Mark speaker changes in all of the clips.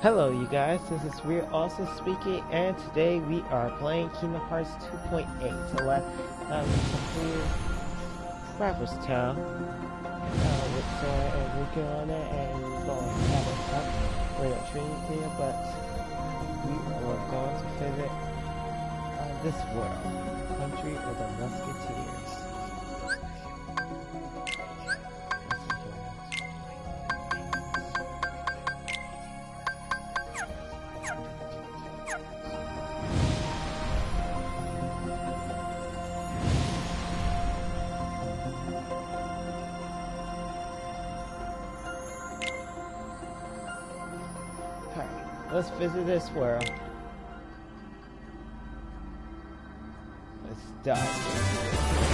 Speaker 1: Hello you guys, this is We're Also Speaking, and today we are playing Kingdom Hearts 2.8. So let's complete Rapper's Town with Sarah and Rico on it, and we're going to have a talk. We're not training here, but we are going to visit this world, country of the Musketeers. Let's visit this world. Let's dive.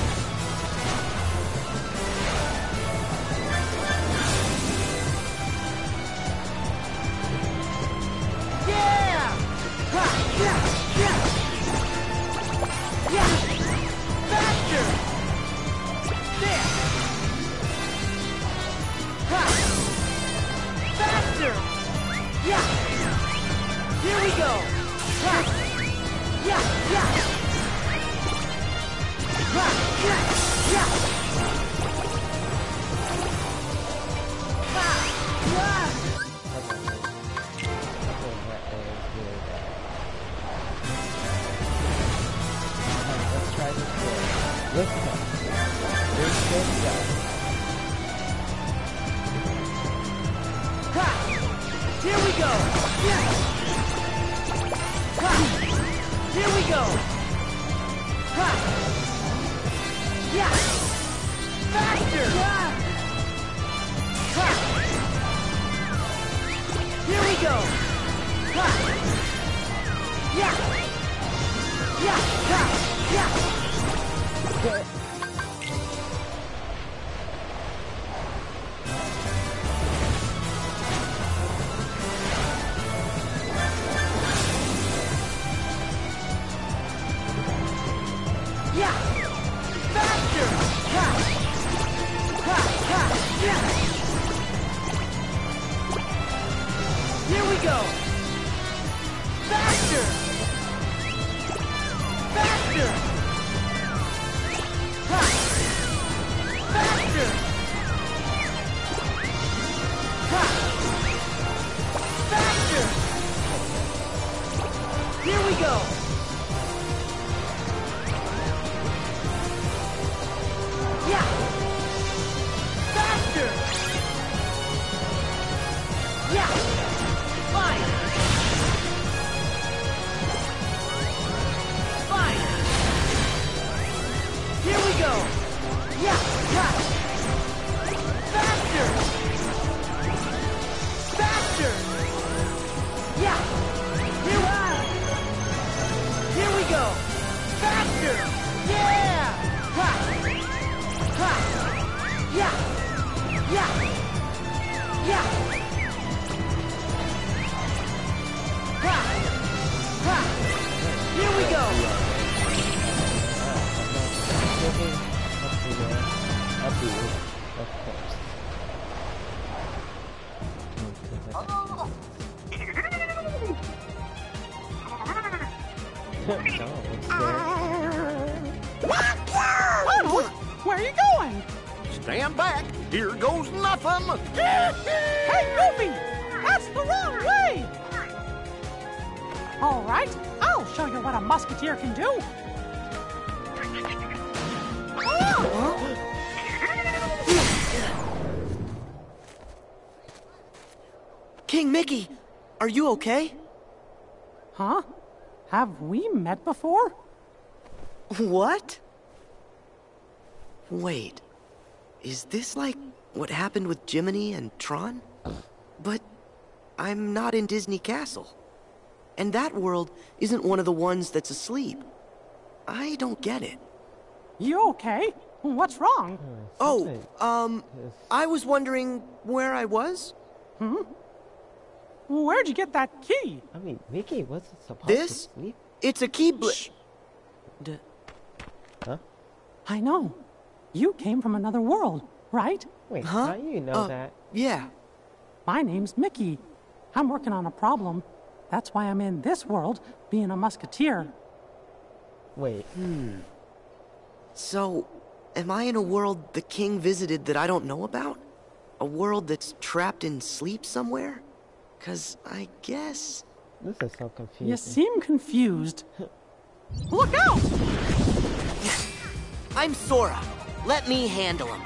Speaker 2: Where are you going?
Speaker 3: Stand back. Here goes nothing.
Speaker 2: Hey, Goofy! That's the wrong way! All right, I'll show you what a musketeer can do.
Speaker 4: King Mickey, are you okay?
Speaker 2: Huh? Have we met before?
Speaker 4: What? Wait, is this like what happened with Jiminy and Tron? But I'm not in Disney Castle. And that world isn't one of the ones that's asleep. I don't get it.
Speaker 2: You okay? What's wrong?
Speaker 4: I was wondering where I was?
Speaker 2: Where'd you get that key?
Speaker 1: I mean, Mickey wasn't supposed
Speaker 4: This?
Speaker 1: to sleep.
Speaker 4: It's a key
Speaker 1: Huh?
Speaker 2: I know. You came from another world, right?
Speaker 1: Wait,
Speaker 4: Huh?
Speaker 1: how do you know that?
Speaker 4: Yeah.
Speaker 2: My name's Mickey. I'm working on a problem. That's why I'm in this world, being a musketeer.
Speaker 1: Wait.
Speaker 4: So, am I in a world the king visited that I don't know about? A world that's trapped in sleep somewhere? 'Cause I guess...
Speaker 1: This is so confusing.
Speaker 2: You seem confused. Look out!
Speaker 4: I'm Sora. Let me handle him.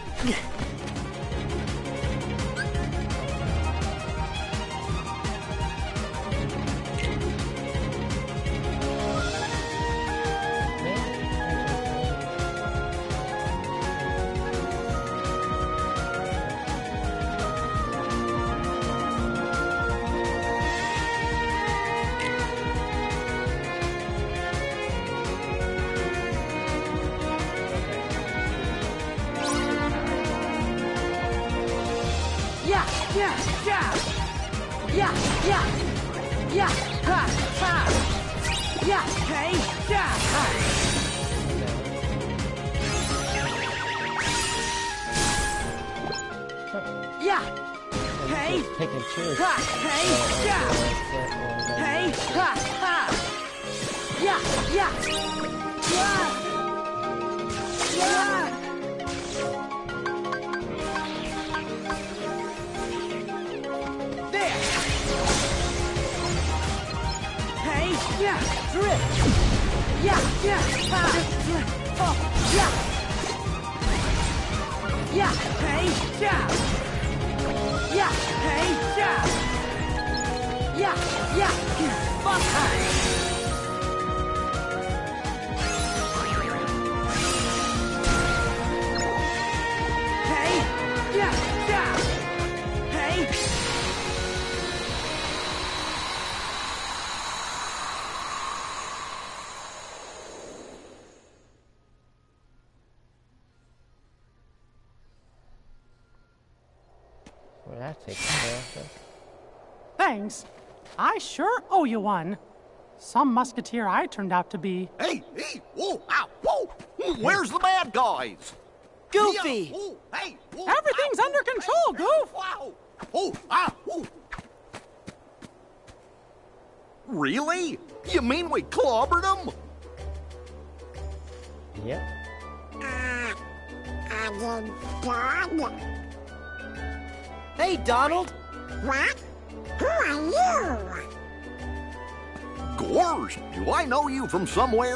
Speaker 1: Taking cheers. Well, that takes care of it.
Speaker 2: Thanks. I sure owe you one. Some musketeer I turned out to be.
Speaker 3: Hey, whoa, ow, whoa! Where's the bad guys?
Speaker 4: Goofy!
Speaker 3: Whoa, hey, whoa,
Speaker 2: Everything's under control, Goof!
Speaker 3: Wow! Whoa. Really? You mean we clobbered them?
Speaker 1: Yep.
Speaker 4: Hey, Donald!
Speaker 5: What? Who are you?
Speaker 3: Gorge, do I know you from somewhere?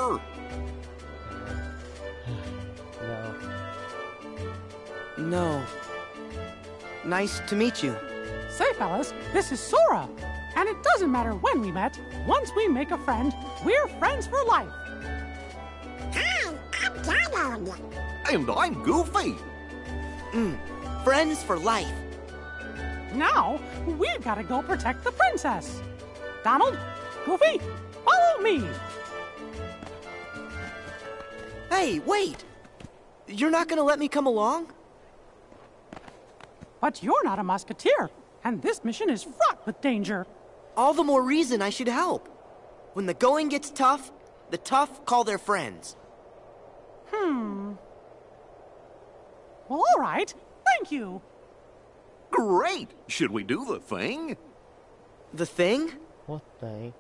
Speaker 1: No.
Speaker 4: No. Nice to meet you.
Speaker 2: Say, fellas, this is Sora. And it doesn't matter when we met. Once we make a friend, we're friends for life.
Speaker 5: Hi, I'm Donald.
Speaker 3: And I'm Goofy.
Speaker 4: Friends for life.
Speaker 2: Now, we've got to go protect the princess. Donald, Goofy, follow me.
Speaker 4: Hey, wait! You're not gonna let me come along?
Speaker 2: But you're not a musketeer, and this mission is fraught with danger.
Speaker 4: All the more reason I should help. When the going gets tough, the tough call their friends.
Speaker 2: Well, all right. Thank you.
Speaker 3: Great. Should we do the thing?
Speaker 4: The thing?
Speaker 1: What thing?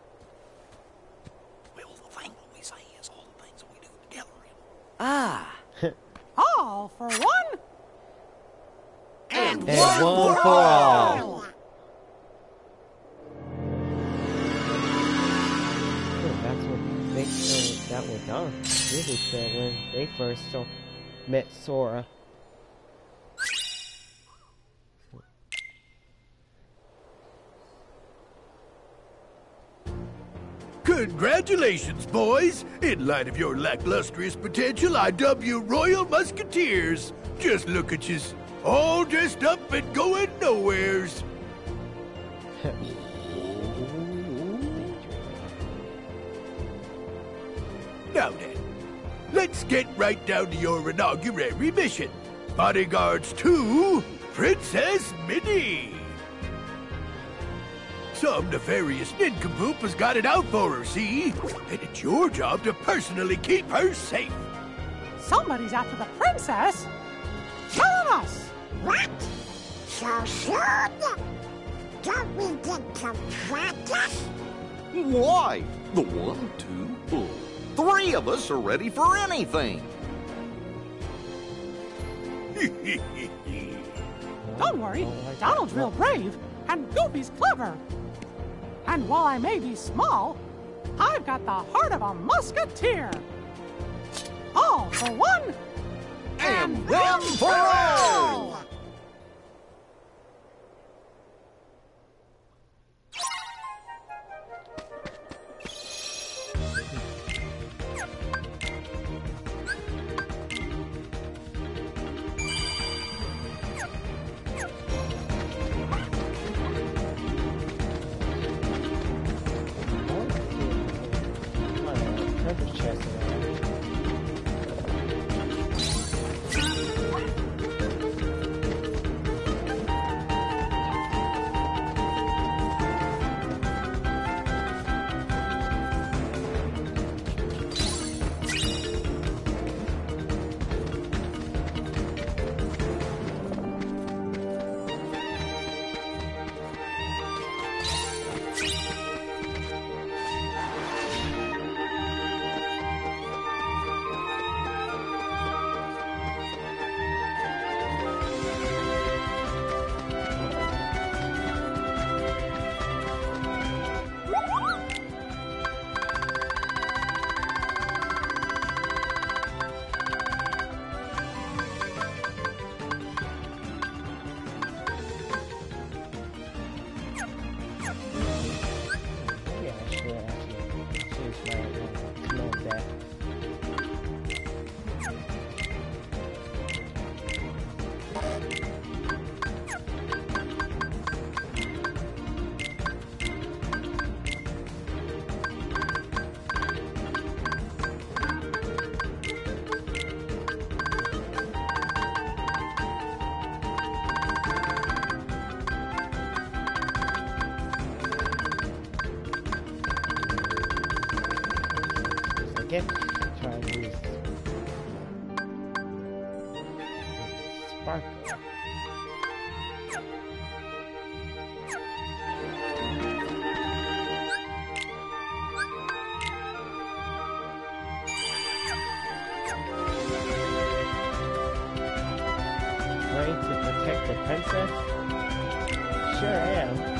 Speaker 3: Well, the thing that we say is all the things that we do together.
Speaker 4: Ah.
Speaker 2: All for one.
Speaker 4: And
Speaker 1: one for all. That's what that what Donald really said when they first met Sora.
Speaker 6: Congratulations, boys! In light of your lacklustrous potential, I dub you Royal Musketeers. Just look at yous, all dressed up and going nowheres. Now then, let's get right down to your inaugural mission. Bodyguards to Princess Minnie. Some nefarious nincompoop has got it out for her, see? And it's your job to personally keep her safe.
Speaker 2: Somebody's after the princess. Telling us.
Speaker 5: What? So soon? Don't we get some practice?
Speaker 3: Why? The 1, 2, 3 of us are ready for anything.
Speaker 2: Don't worry, Donald's real brave, and Goofy's clever. And while I may be small, I've got the heart of a musketeer. All for one,
Speaker 3: And one for all!
Speaker 1: Treasure chest around. Yeah, I should actually change my command that. Again, try and use sparkle. Trying to protect the princess? Sure am.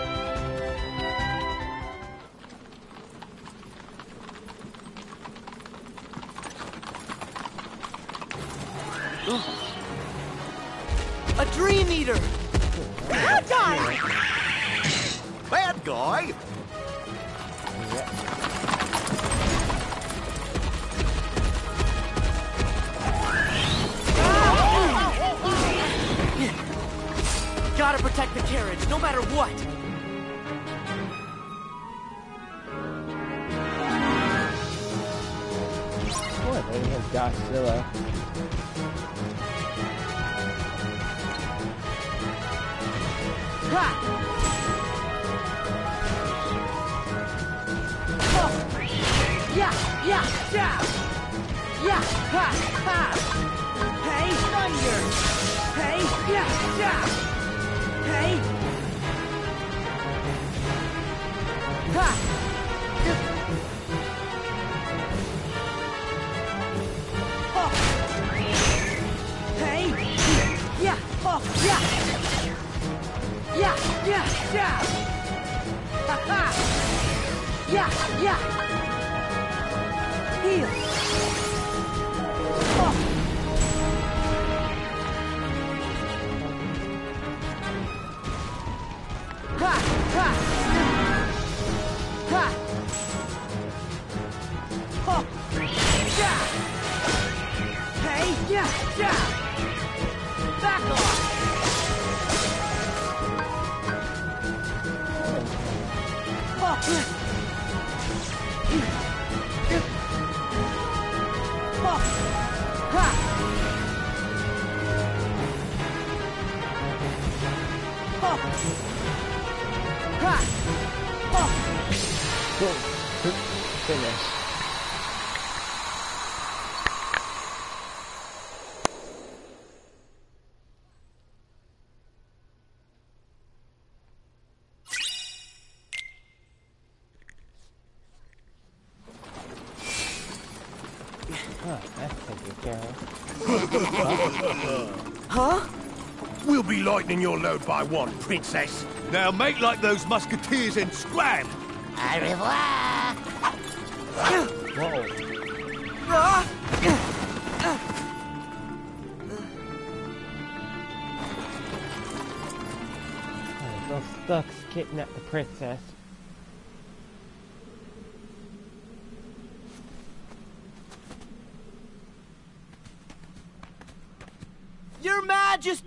Speaker 4: A dream eater!
Speaker 2: bad guy!
Speaker 3: Bad guy?
Speaker 4: Gotta protect the carriage, no matter what!
Speaker 1: Boy, they have Godzilla.
Speaker 4: Yeah, yeah, yeah! Yeah, ha, ha! Hey, thunder! Hey, yeah, yeah! Hey! Ha! Oh. Hey! Yeah, oh, yeah! Yeah, yeah, yeah! Ha, ha! Yeah, yeah! Heal! Oh. Ha! Ha! Ha! Oh! Yeah! Hey! Yeah! Yeah! Back off! Oh! Oh! Ha! Oh! Ha! Oh!
Speaker 1: Finish.
Speaker 6: lightening your load by one, princess. Now make like those musketeers and scram.
Speaker 5: Au revoir.
Speaker 1: Whoa. Those Stucks kidnapped the princess.
Speaker 4: Your Majesty!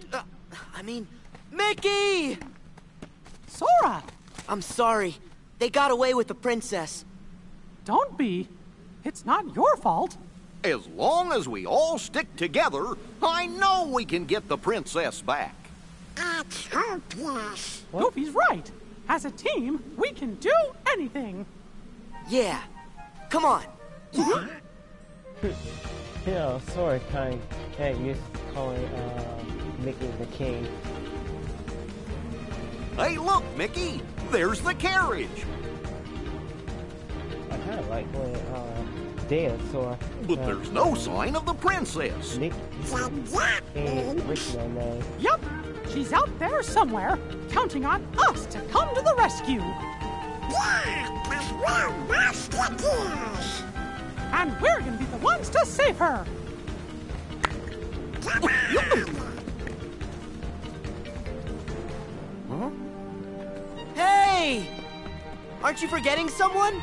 Speaker 4: Mickey!
Speaker 2: Sora!
Speaker 4: I'm sorry. They got away with the princess.
Speaker 2: Don't be. It's not your fault.
Speaker 3: As long as we all stick together, I know we can get the princess back.
Speaker 5: It's hopeless.
Speaker 2: Goofy's right. As a team, we can do anything.
Speaker 4: Yeah. Come on.
Speaker 1: You know, Sora kind of used to calling Mickey the king.
Speaker 3: Hey, look, Mickey! There's the carriage!
Speaker 1: I kind of like when Sora.
Speaker 3: But there's no sign of the princess.
Speaker 1: Mickey ain't original name.
Speaker 2: Yup. She's out there somewhere, counting on us to come to the rescue.
Speaker 5: Yeah, but we're Musketeers.
Speaker 2: And we're gonna be the ones to save her.
Speaker 5: Come on.
Speaker 4: Huh? Hey! Aren't you forgetting someone?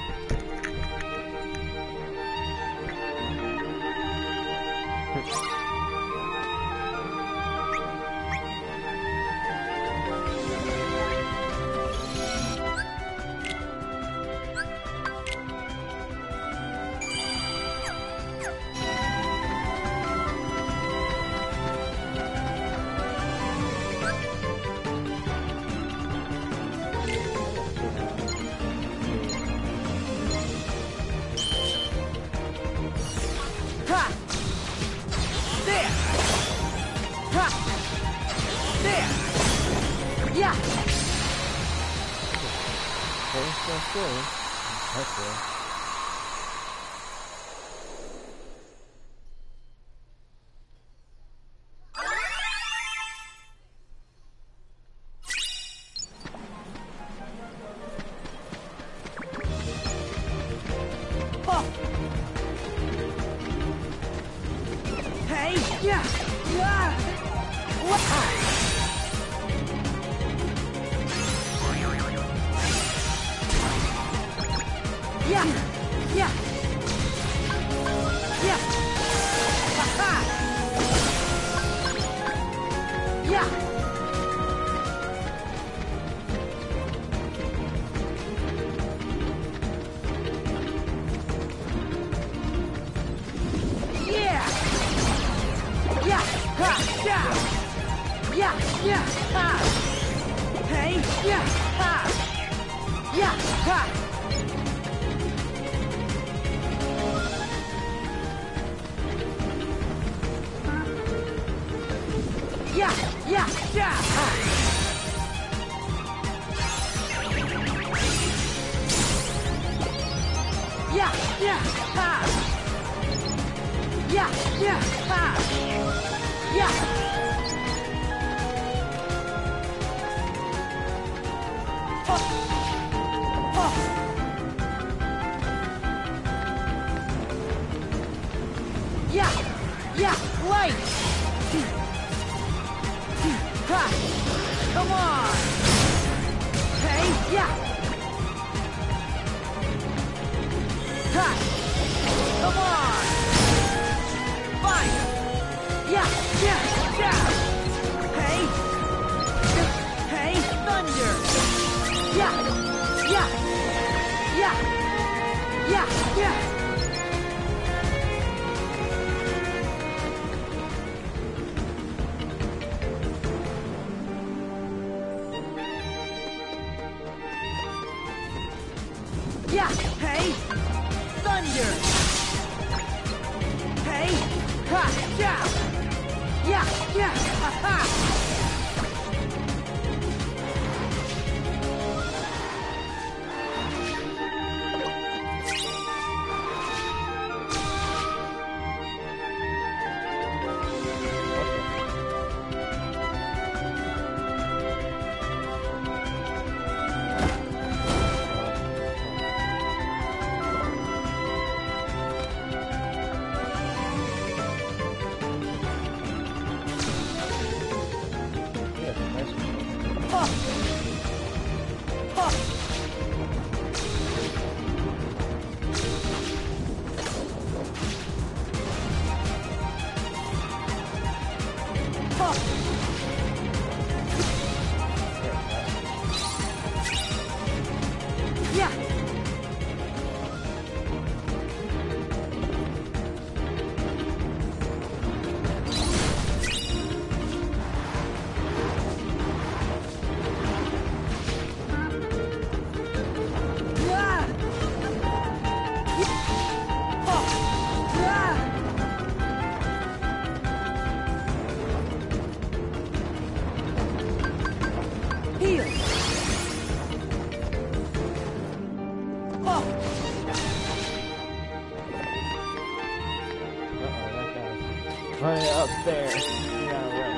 Speaker 1: up there. Yeah, right.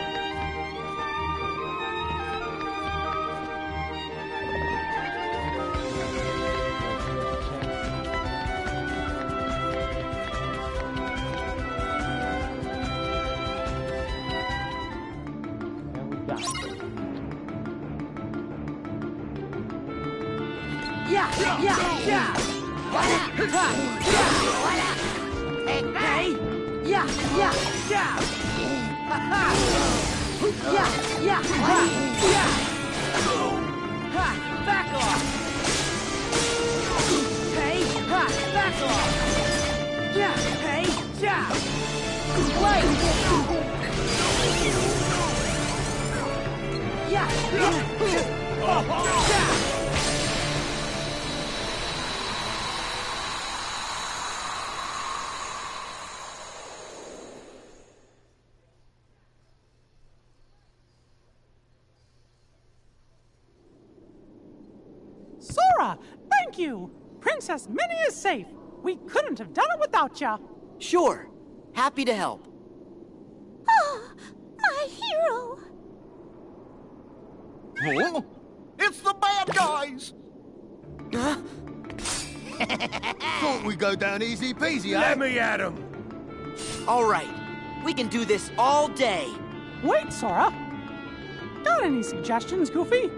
Speaker 1: And we got it.
Speaker 4: Back off! Hey, back off! Hey,
Speaker 2: Sora, thank you! Princess Minnie is safe. We couldn't have done it without ya.
Speaker 4: Sure. Happy to help.
Speaker 5: Oh, my hero.
Speaker 3: Huh? It's the bad guys!
Speaker 4: Huh?
Speaker 6: Thought we go down easy peasy,
Speaker 7: Let me at him!
Speaker 4: All right. We can do this all day.
Speaker 2: Wait, Sora. Got any suggestions, Goofy?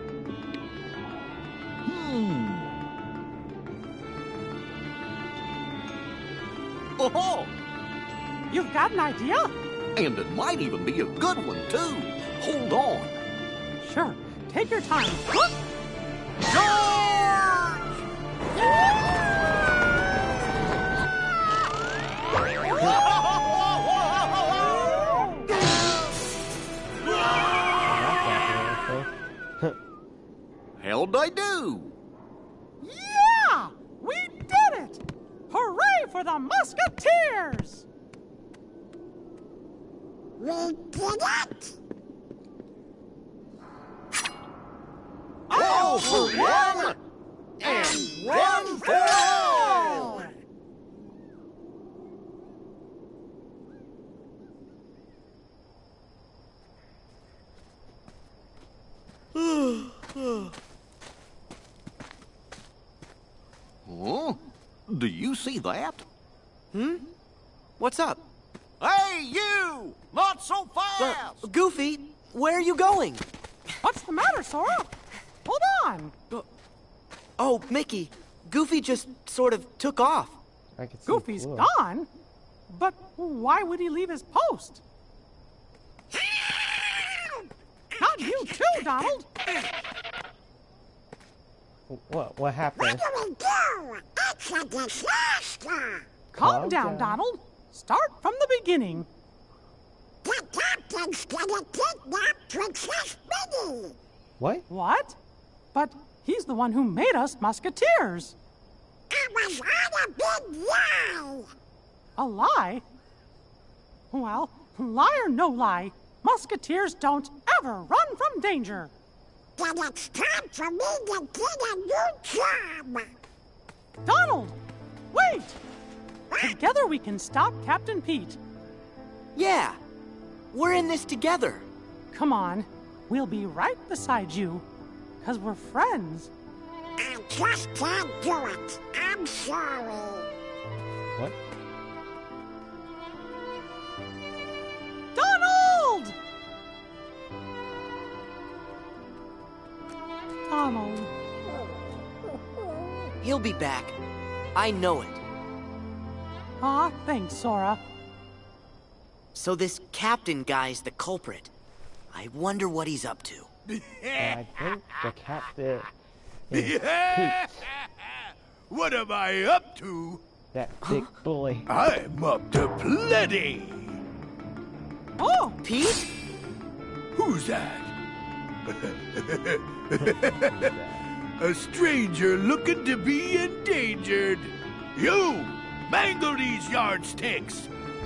Speaker 3: Oh,
Speaker 2: You've got an idea?
Speaker 3: and it might even be a good one, too. Hold on.
Speaker 2: Sure. Take your time.
Speaker 3: How'd I do?
Speaker 2: Yeah! We did it! Hooray for the Musketeers!
Speaker 5: We did it.
Speaker 3: All for one, and one for all! Huh? Do you see that?
Speaker 4: What's up?
Speaker 3: Hey, you! Not so fast!
Speaker 4: Goofy, where are you going?
Speaker 2: What's the matter, Sora? Hold on.
Speaker 4: Oh, Mickey, Goofy just sort of took off.
Speaker 1: I can see
Speaker 2: Goofy's
Speaker 1: blue.
Speaker 2: gone? But why would he leave his post? Not you too, Donald.
Speaker 1: What happened?
Speaker 5: What do we do? It's a disaster.
Speaker 2: Calm down, Donald. Start from the beginning.
Speaker 5: The captain's gonna kidnap Princess Minnie.
Speaker 1: What?
Speaker 2: What? But he's the one who made us Musketeers.
Speaker 5: It was all a big lie.
Speaker 2: A lie? Well, lie or no lie, Musketeers don't ever run from danger.
Speaker 5: Then it's time for me to get a new job.
Speaker 2: Donald, wait! Together we can stop Captain Pete.
Speaker 4: Yeah, we're in this together.
Speaker 2: Come on, we'll be right beside you, 'cause we're friends.
Speaker 5: I just can't do it. I'm sorry.
Speaker 1: What?
Speaker 2: Donald! Donald.
Speaker 4: He'll be back. I know it.
Speaker 2: Aw, thanks, Sora.
Speaker 4: So this captain guy's the culprit. I wonder what he's up to.
Speaker 1: I think the captain is Pete,
Speaker 6: What am I up to?
Speaker 1: that big bully.
Speaker 6: I'm up to plenty.
Speaker 2: Oh,
Speaker 4: Pete?
Speaker 6: Who's that? A stranger looking to be endangered. You! Mangle these yardsticks!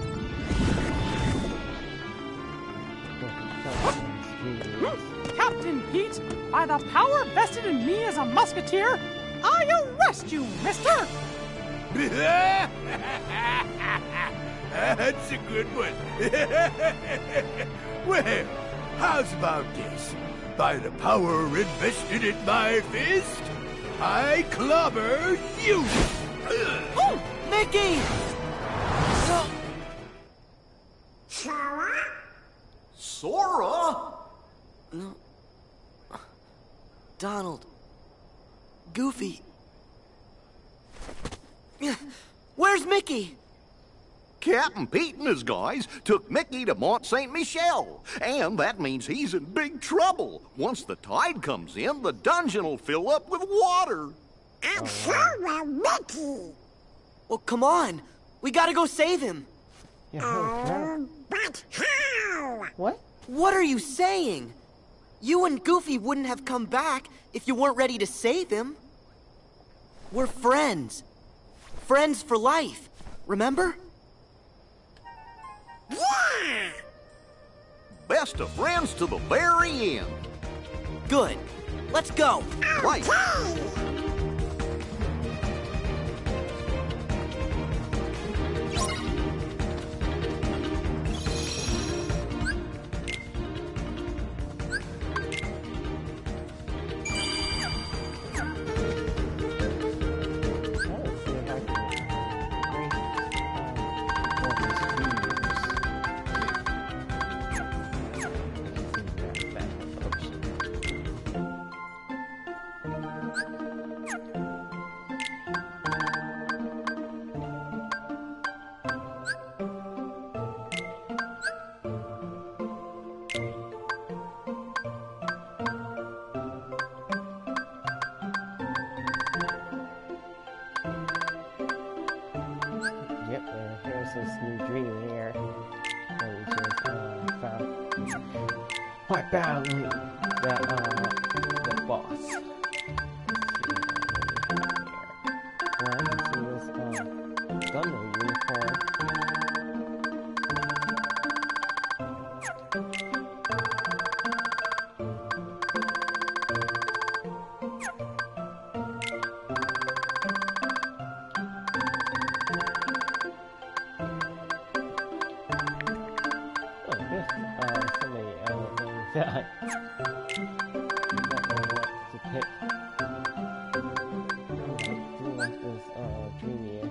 Speaker 2: Captain Pete, by the power vested in me as a musketeer, I arrest you, mister!
Speaker 6: That's a good one. Well, how's about this? By the power invested in my fist, I clobber you!
Speaker 4: Oh, Mickey!
Speaker 5: Sora?
Speaker 3: Sora?
Speaker 4: No. Donald. Goofy. Where's Mickey?
Speaker 3: Captain Pete and his guys took Mickey to Mont Saint Michel, and that means he's in big trouble. Once the tide comes in, the dungeon will fill up with water.
Speaker 5: I'm sure will Mickey.
Speaker 4: Well, come on. We gotta go save him.
Speaker 1: Yeah, holy crap.
Speaker 5: But how?
Speaker 1: What?
Speaker 4: What are you saying? You and Goofy wouldn't have come back if you weren't ready to save him. We're friends. Friends for life. Remember?
Speaker 5: Yeah!
Speaker 3: Best of friends to the very end.
Speaker 4: Good. Let's go.
Speaker 3: Right.
Speaker 5: Okay!
Speaker 1: Yep, here's this new dream here that we just found. What about the boss? Let's see what we have here. Well, I can see this Gundam uniform. Somebody named that one wants to pick. I do want this dream here.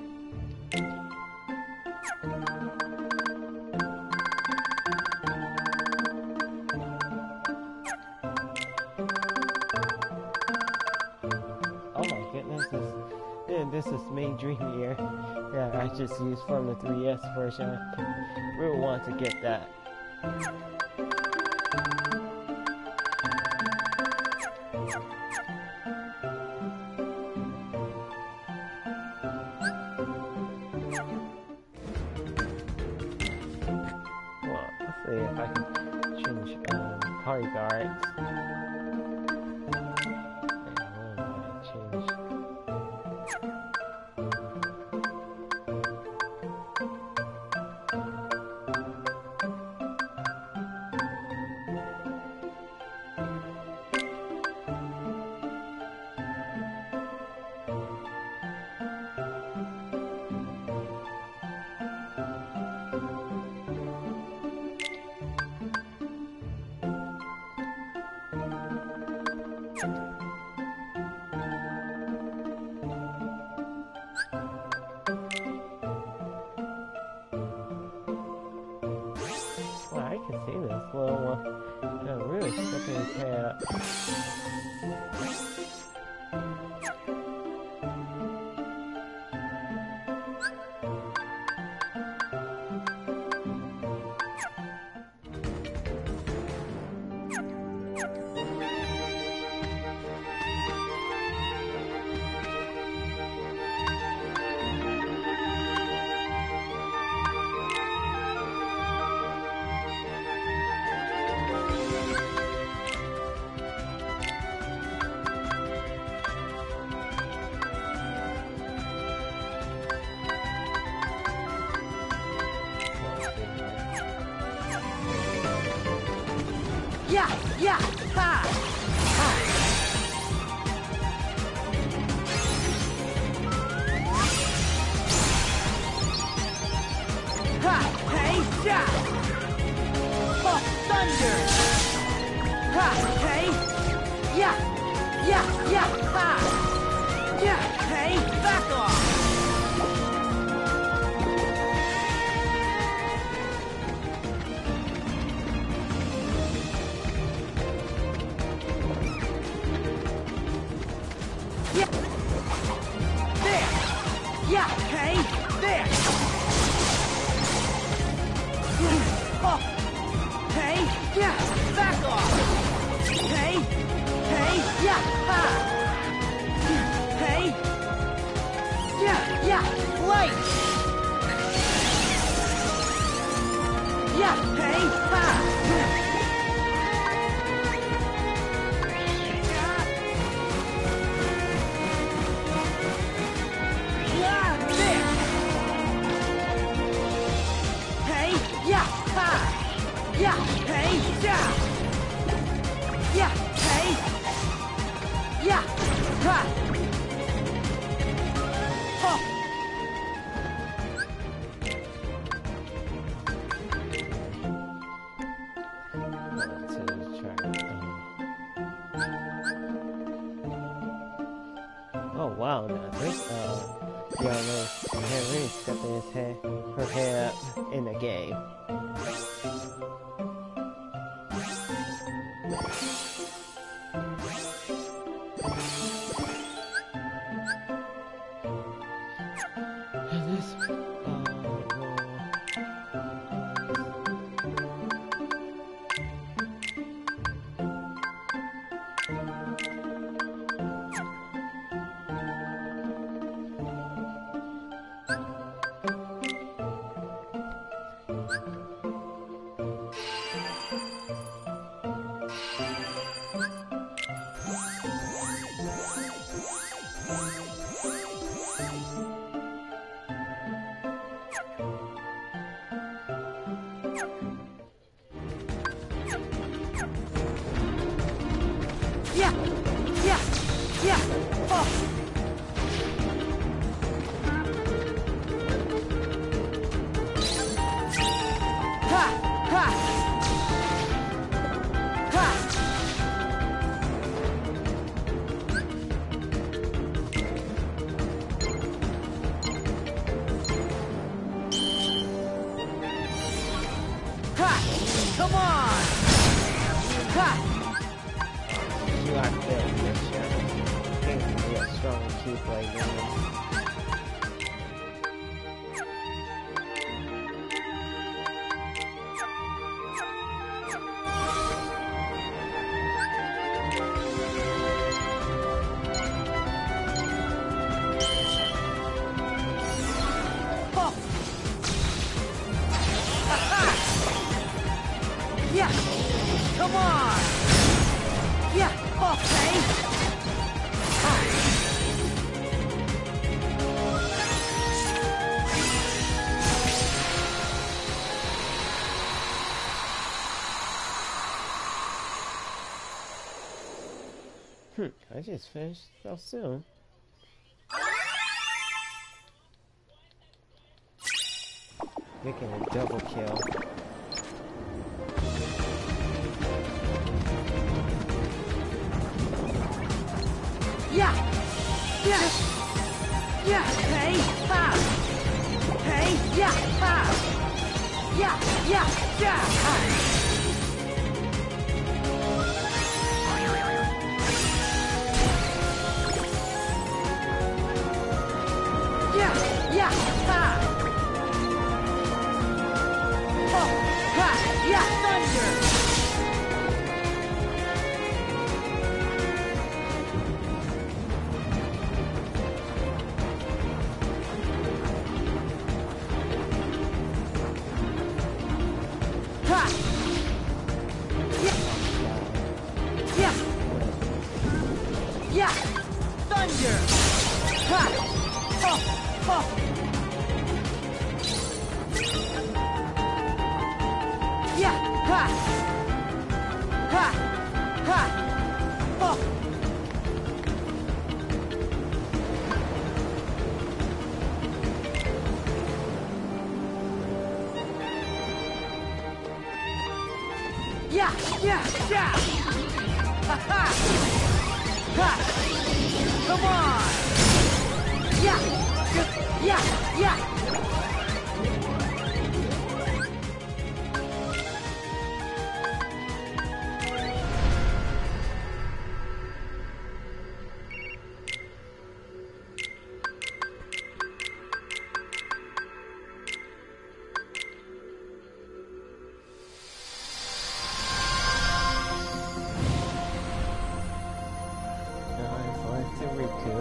Speaker 1: Oh my goodness, this is main dream here. Yeah, I just used from the 3DS version. I really want to get that. Well, let's see if I can change party guards. Change. Well, I can see this little one. Really sticking his head up.
Speaker 2: Yeah, yeah, ha! Yeah, hey, back off! Yeah! There! Yeah, hey, there! Oh! Hey, yeah, back off! Hey, hey, yeah, ha! Hey, yeah, yeah, light! Yeah, hey, ha! Yeah, there! Hey, yeah, ha! Yeah, hey, yeah! Yeah, hey! Yeah, ha! Oh!
Speaker 1: To try. Oh wow! Now this young Henry stepping her head up in the game. And this
Speaker 2: Yeah! Yeah! Yeah! Oh! Ha! Ha! Ha! Ha! Come on! Ha!
Speaker 1: you are there, Misha. Thank you for your strong keyblade woman.
Speaker 2: Oh! Ha-ha! Yeah! Come on! Yeah! Okay!
Speaker 1: I just finished so soon. Making a double kill.
Speaker 2: Yeah! Yeah! Yeah! Hey! Ha! Hey! Yeah! Ha! Yeah! Yeah! Yeah! Ha! Yeah! Yeah! Ha! Oh! Ha! Yeah! Thunder! Ha! Yeah! Yeah! Yeah! Thunder! Ha! Oh! Oh! Yeah! Ha! Ha! Ha! Oh! Yeah! Yeah! Yeah! Ha! Ha! Ha! divine! Yeah! Yeah! Yeah!
Speaker 1: Nice, to Riku.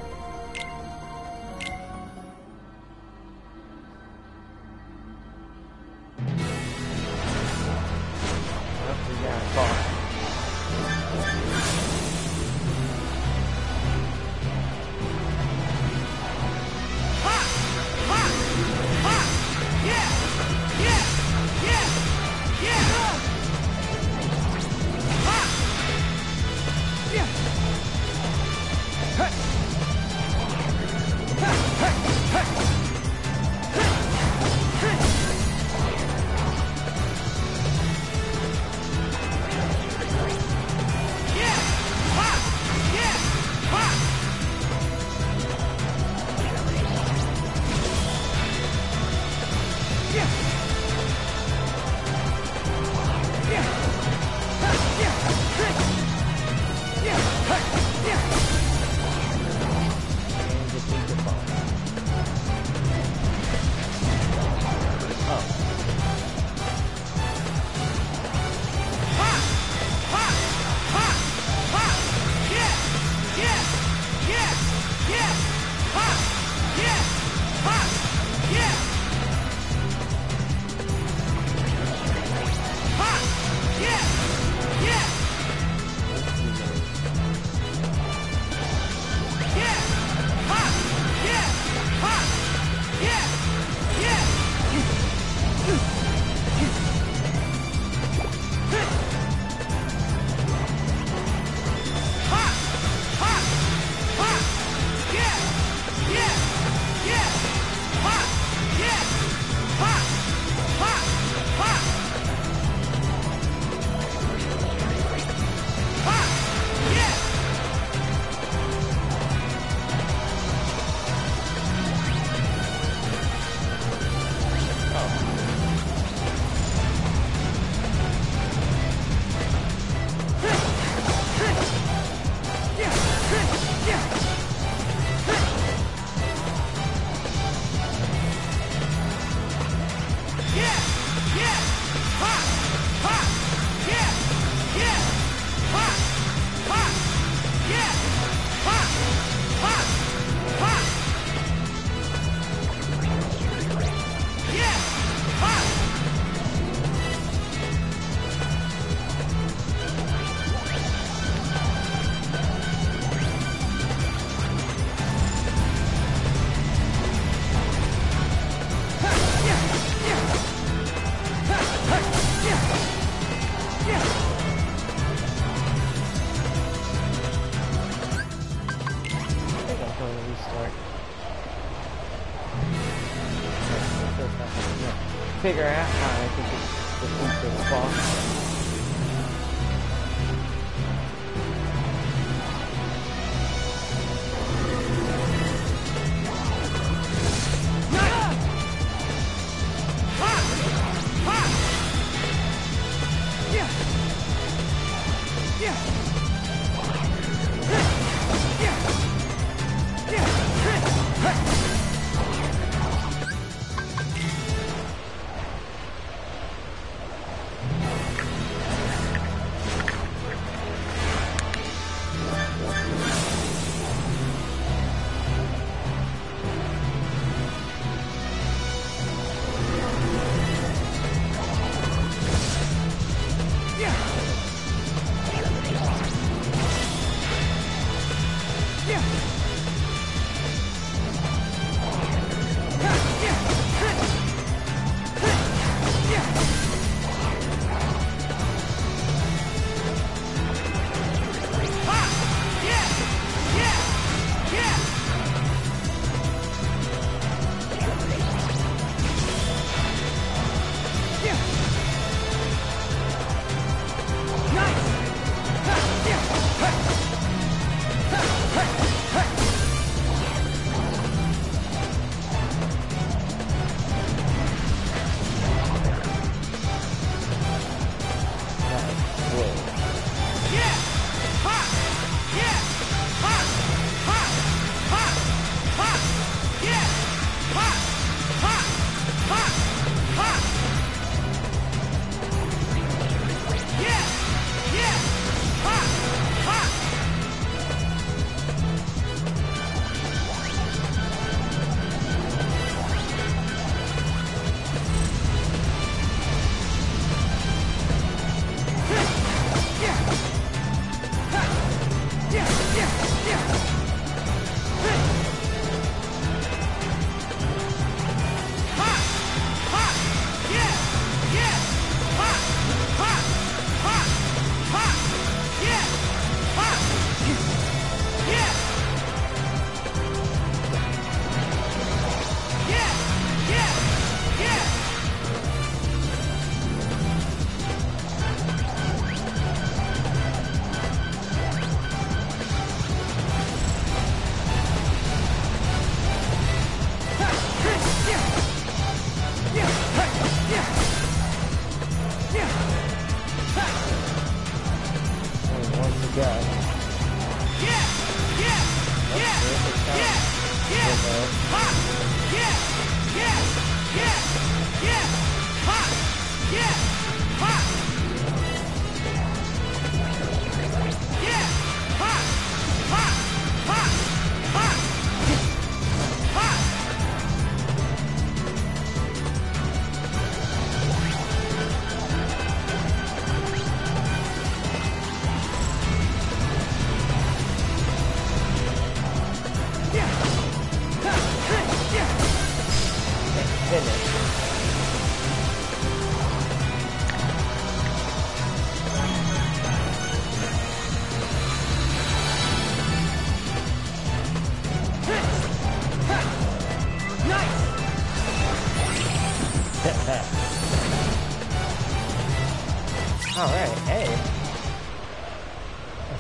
Speaker 1: Figure out how I can defeat this boss.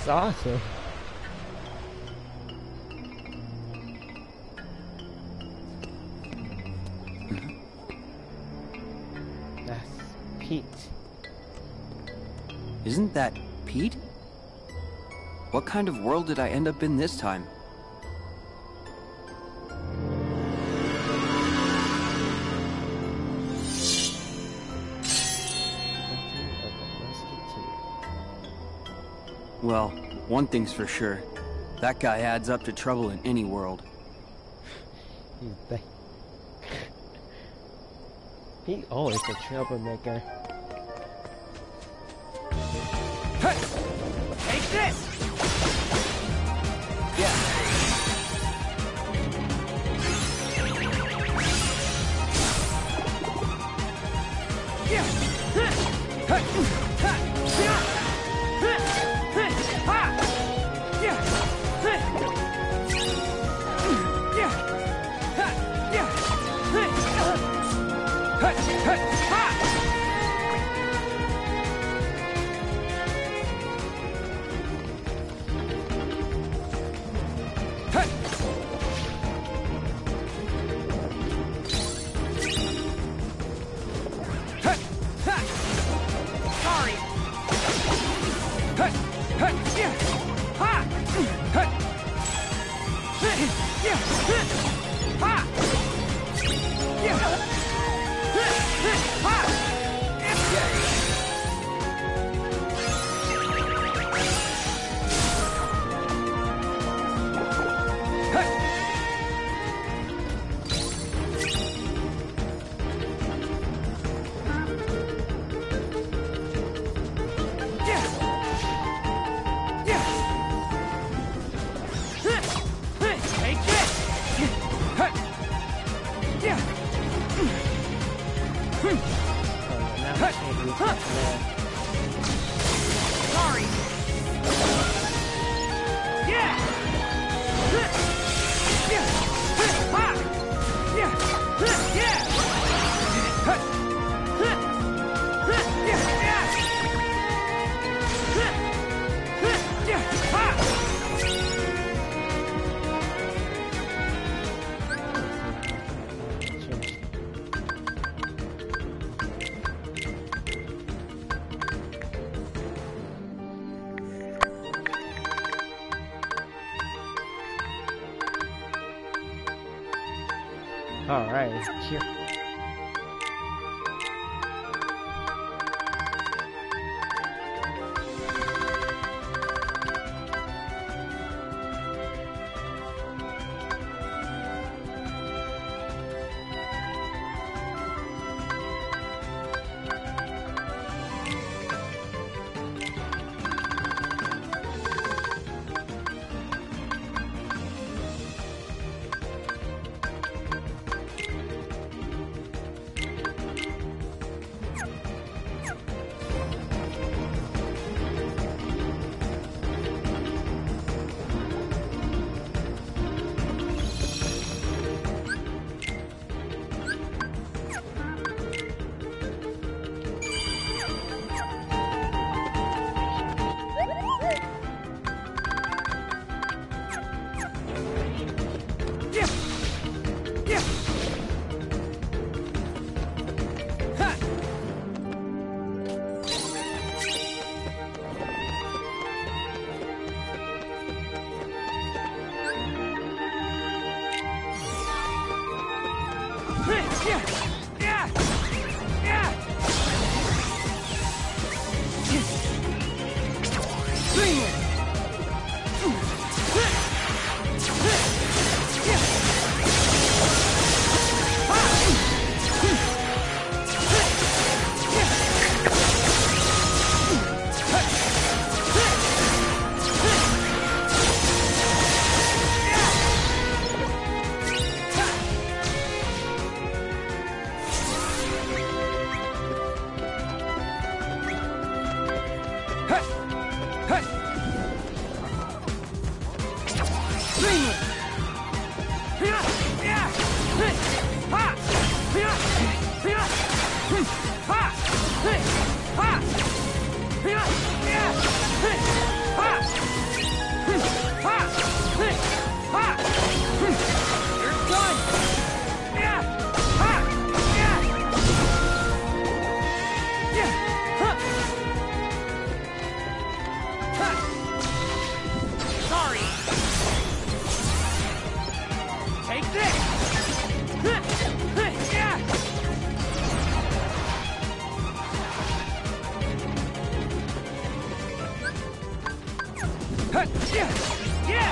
Speaker 1: That's awesome. That's Pete.
Speaker 7: Isn't that Pete? What kind of world did I end up in this time? Well, one thing's for sure. That guy adds up to trouble in any world.
Speaker 1: He's always a troublemaker.
Speaker 2: Take this!
Speaker 7: Yeah.
Speaker 1: Alright, here.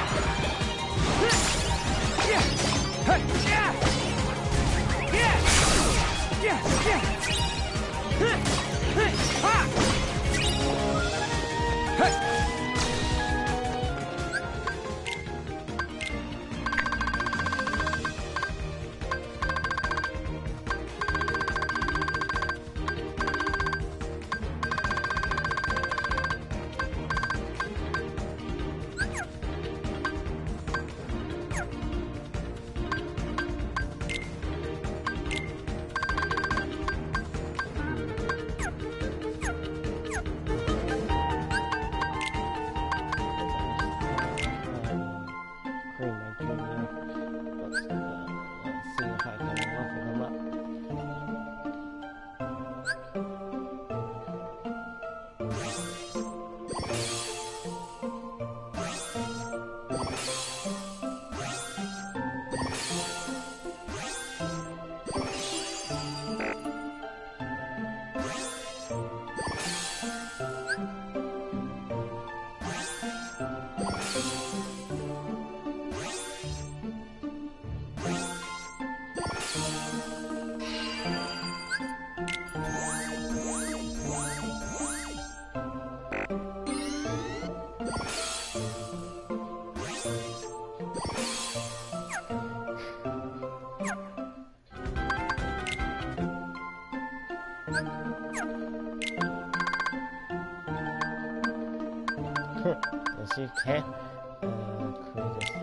Speaker 1: Yes, you can. Create this.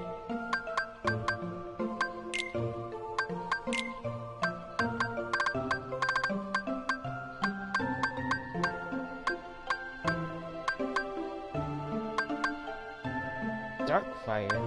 Speaker 1: Dark fire.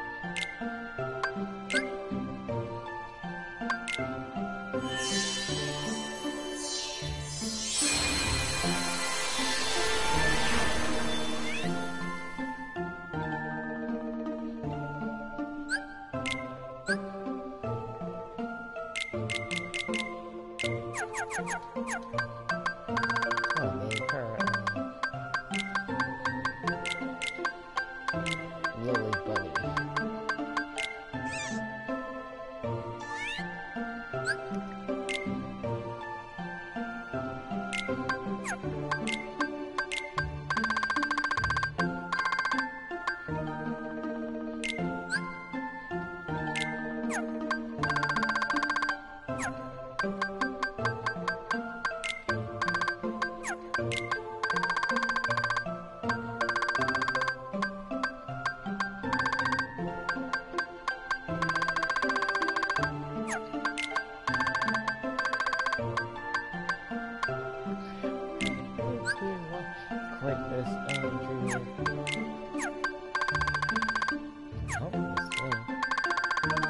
Speaker 1: Oh, name her Lily Bunny. Click this dream. Oh, this thing.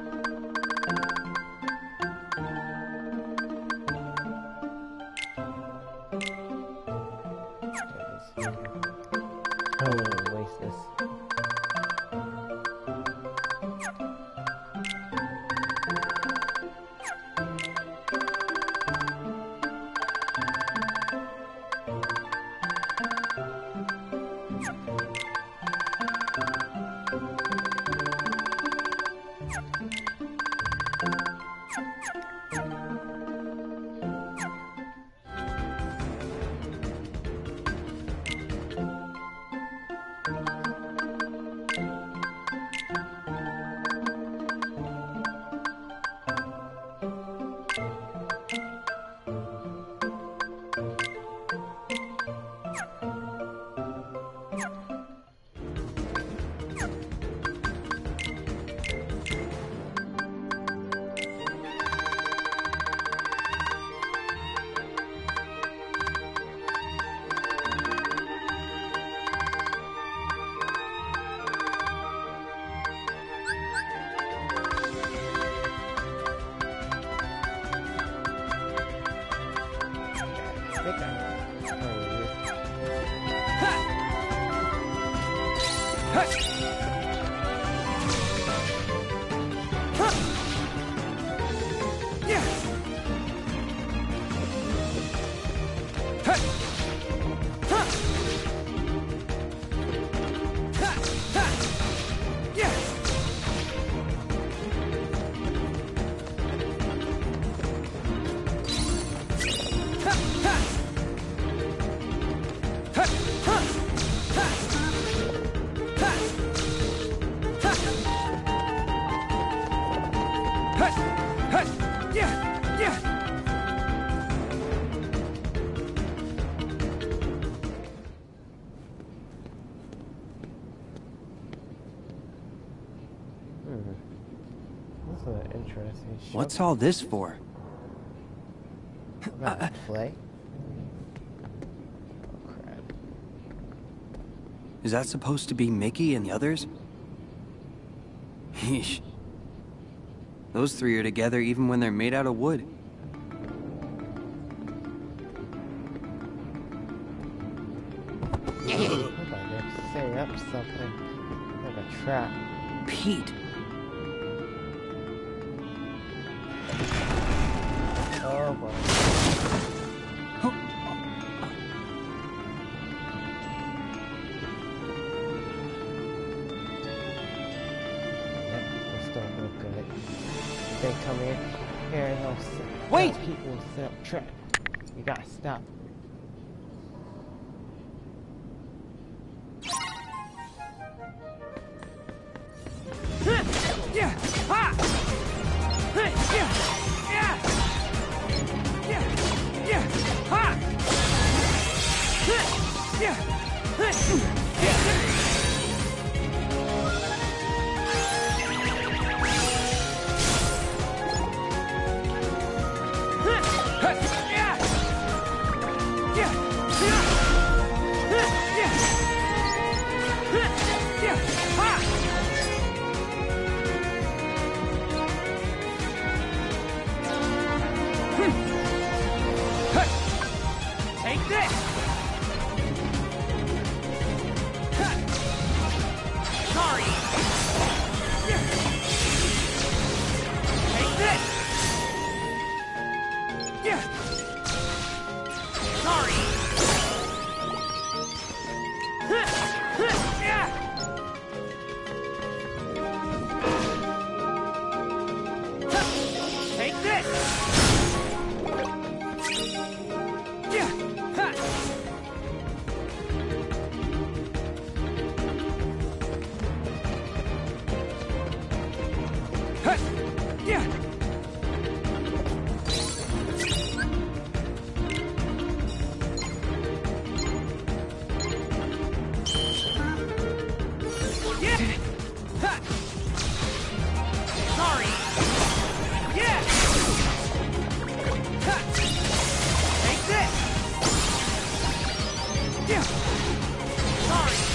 Speaker 1: I don't want to waste this. I think I This is an interesting show.
Speaker 7: What's all this for?
Speaker 1: About to play? Oh, crap.
Speaker 7: Is that supposed to be Mickey and the others? Yeesh. Those three are together even when they're made out of wood.
Speaker 1: I hope I never set up something like a trap.
Speaker 7: Pete!
Speaker 1: Oh boy. This don't look good. They come in here and they'll set,
Speaker 7: Wait!
Speaker 1: People set up trap. You gotta stop.
Speaker 2: Take this! Sorry! Take this! Sorry! Take this! Sorry! Yeah! Take this! Sorry!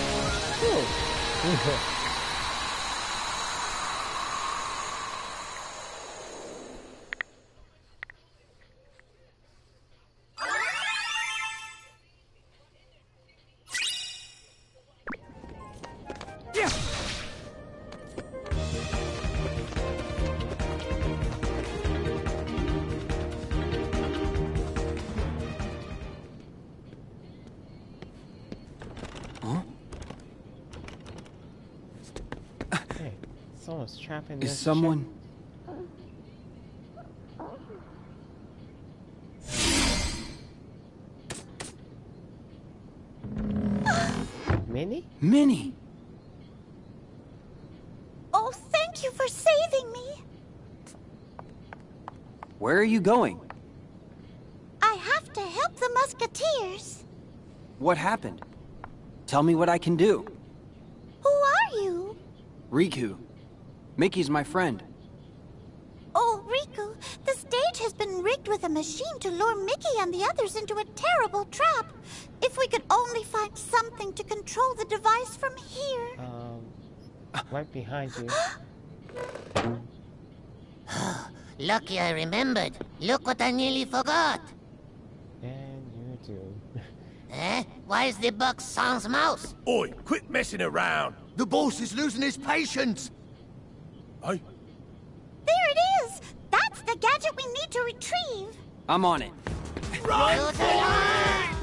Speaker 1: Hey, someone's trapping
Speaker 7: Is
Speaker 1: this
Speaker 7: someone...
Speaker 1: ship. Minnie?
Speaker 7: Minnie!
Speaker 5: Oh, thank you for saving me.
Speaker 7: Where are you going?
Speaker 5: I have to help the Musketeers.
Speaker 7: What happened? Tell me what I can do.
Speaker 5: Who are you?
Speaker 7: Riku. Mickey's my friend.
Speaker 5: Oh, Riku, the stage has been rigged with a machine to lure Mickey and the others into a terrible trap. If we could only find something to control the device from here.
Speaker 1: Right behind you.
Speaker 8: Lucky I remembered. Look what I nearly forgot.
Speaker 1: And you do.
Speaker 8: Eh? Why is the box sans mouse?
Speaker 6: Oi, quit messing around.
Speaker 3: The boss is losing his patience.
Speaker 6: Hey,
Speaker 5: There it is! That's the gadget we need to retrieve.
Speaker 7: I'm on it.
Speaker 8: Run to the line!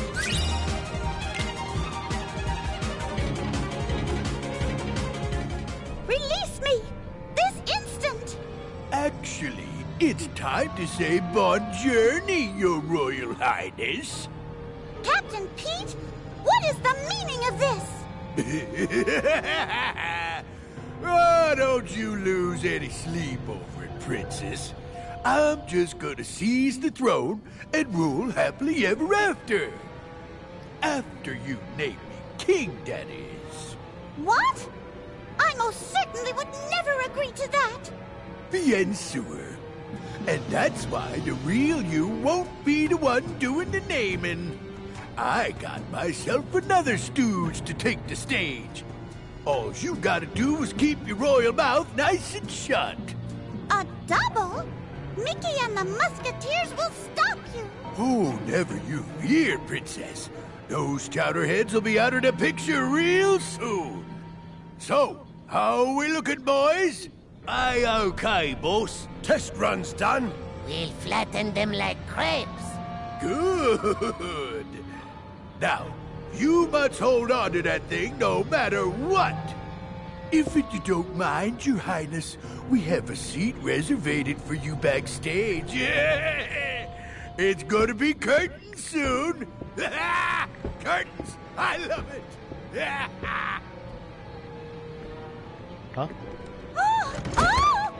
Speaker 5: Release me! This instant!
Speaker 6: actually, it's time to say bon journey, your royal highness.
Speaker 5: Captain Pete, what is the meaning of this?
Speaker 6: Oh, don't you lose any sleep over it, princess. I'm just gonna seize the throne and rule happily ever after. After you name me king, that is.
Speaker 5: What? I most certainly would never agree to that.
Speaker 6: Bien sûr. And that's why the real you won't be the one doing the naming. I got myself another stooge to take the stage. All you gotta do is keep your royal mouth nice and shut.
Speaker 5: A double? Mickey and the Musketeers will stop you.
Speaker 6: Oh, never you fear, Princess. Those chowderheads will be out of the picture real soon. So, how are we looking, boys?
Speaker 9: Aye, okay, boss. Test run's done.
Speaker 8: We'll flatten them like crepes.
Speaker 6: Good. Now, you must hold on to that thing no matter what. If you don't mind, Your Highness, we have a seat reservated for you backstage. Yeah. It's gonna be curtains soon. Curtains! I love it.
Speaker 1: Huh?
Speaker 5: Oh!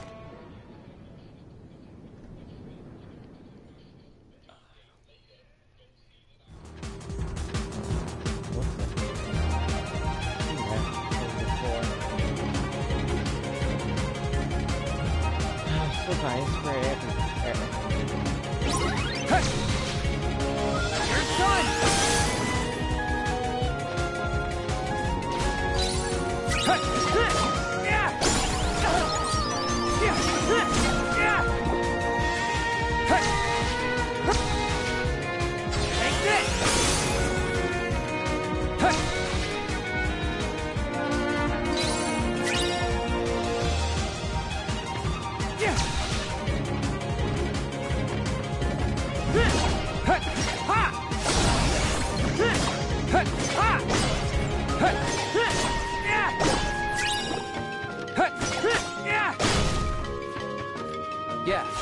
Speaker 7: Yeah.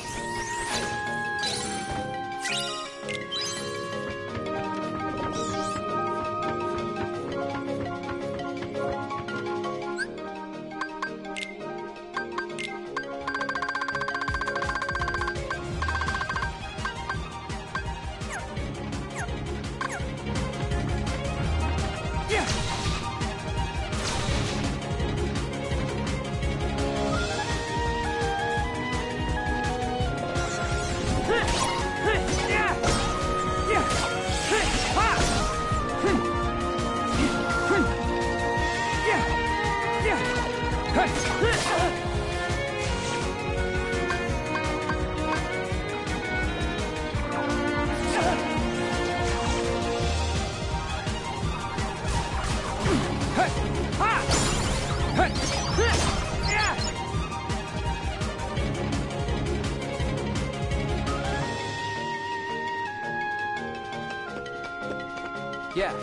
Speaker 7: Yeah.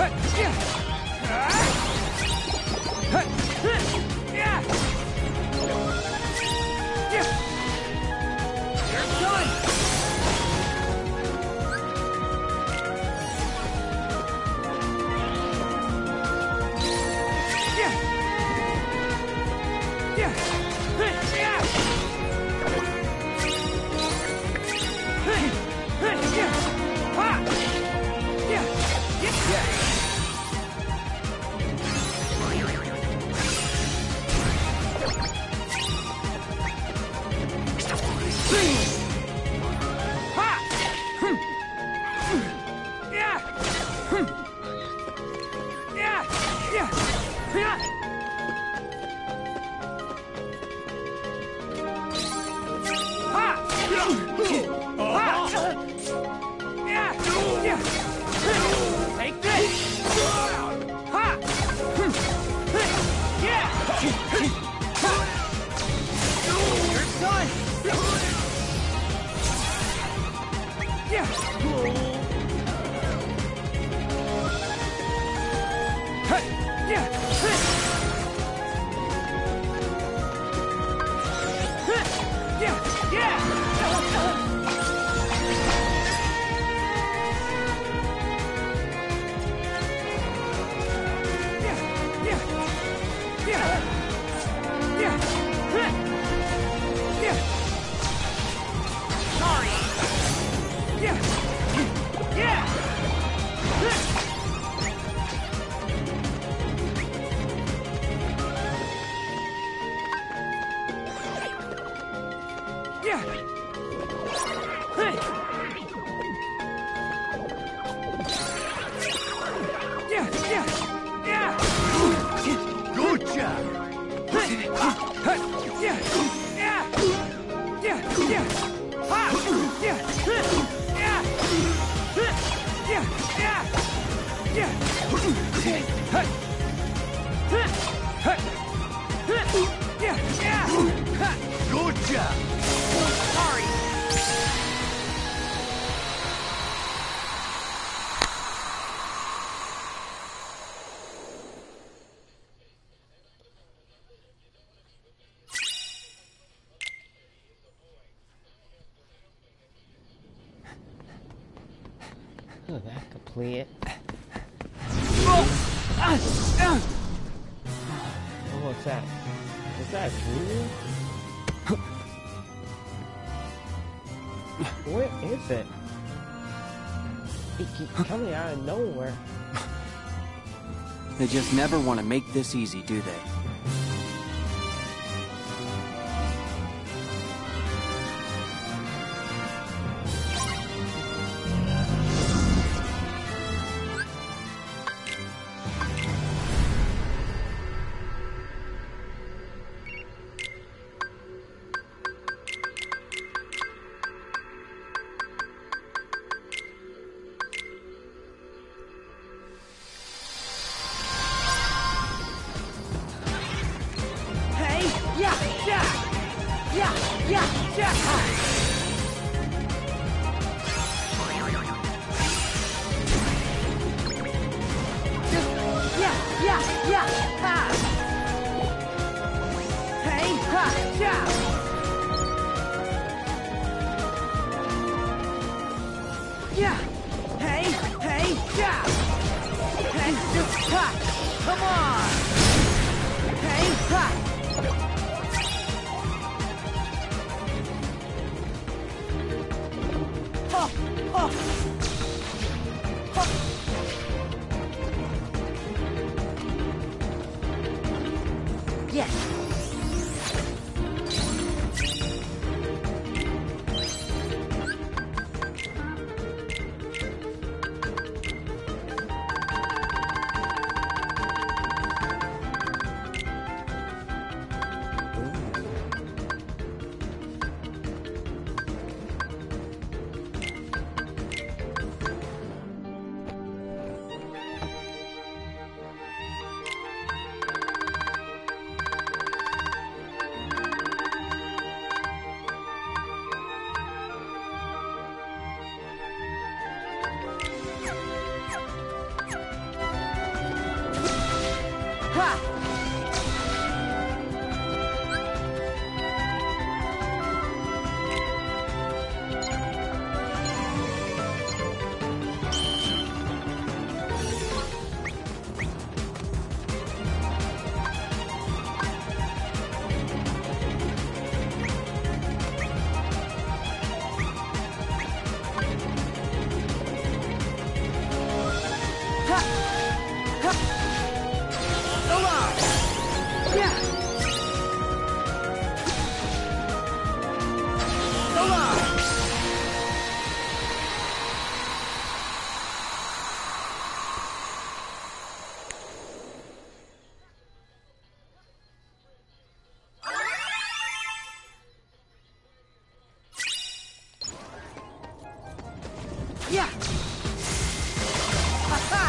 Speaker 2: Take this! Ha! Yeah! You're done! Yeah! Yeah!
Speaker 6: Good job. Good job.
Speaker 1: Oh, that complete. What's that? Was that Julia? Where is it? It keeps coming out of nowhere.
Speaker 7: They just never want to make this easy, do they?
Speaker 10: Yeah. Ha-ha.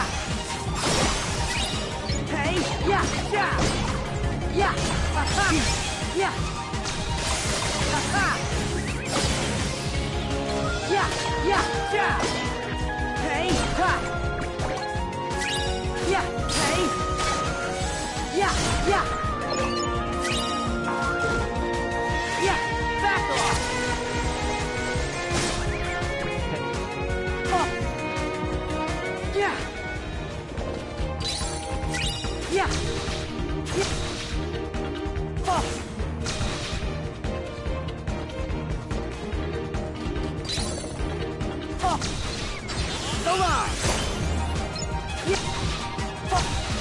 Speaker 10: Hey, yeah, yeah. Yeah. Ha-ha. Yeah. Ha-ha. Yeah, yeah, yeah. Hey, ha. Yeah, hey. Yeah, yeah. Yeah, back off. Yeah. Yeah. Yeah. Oh. Oh. Come on. Yeah. Oh.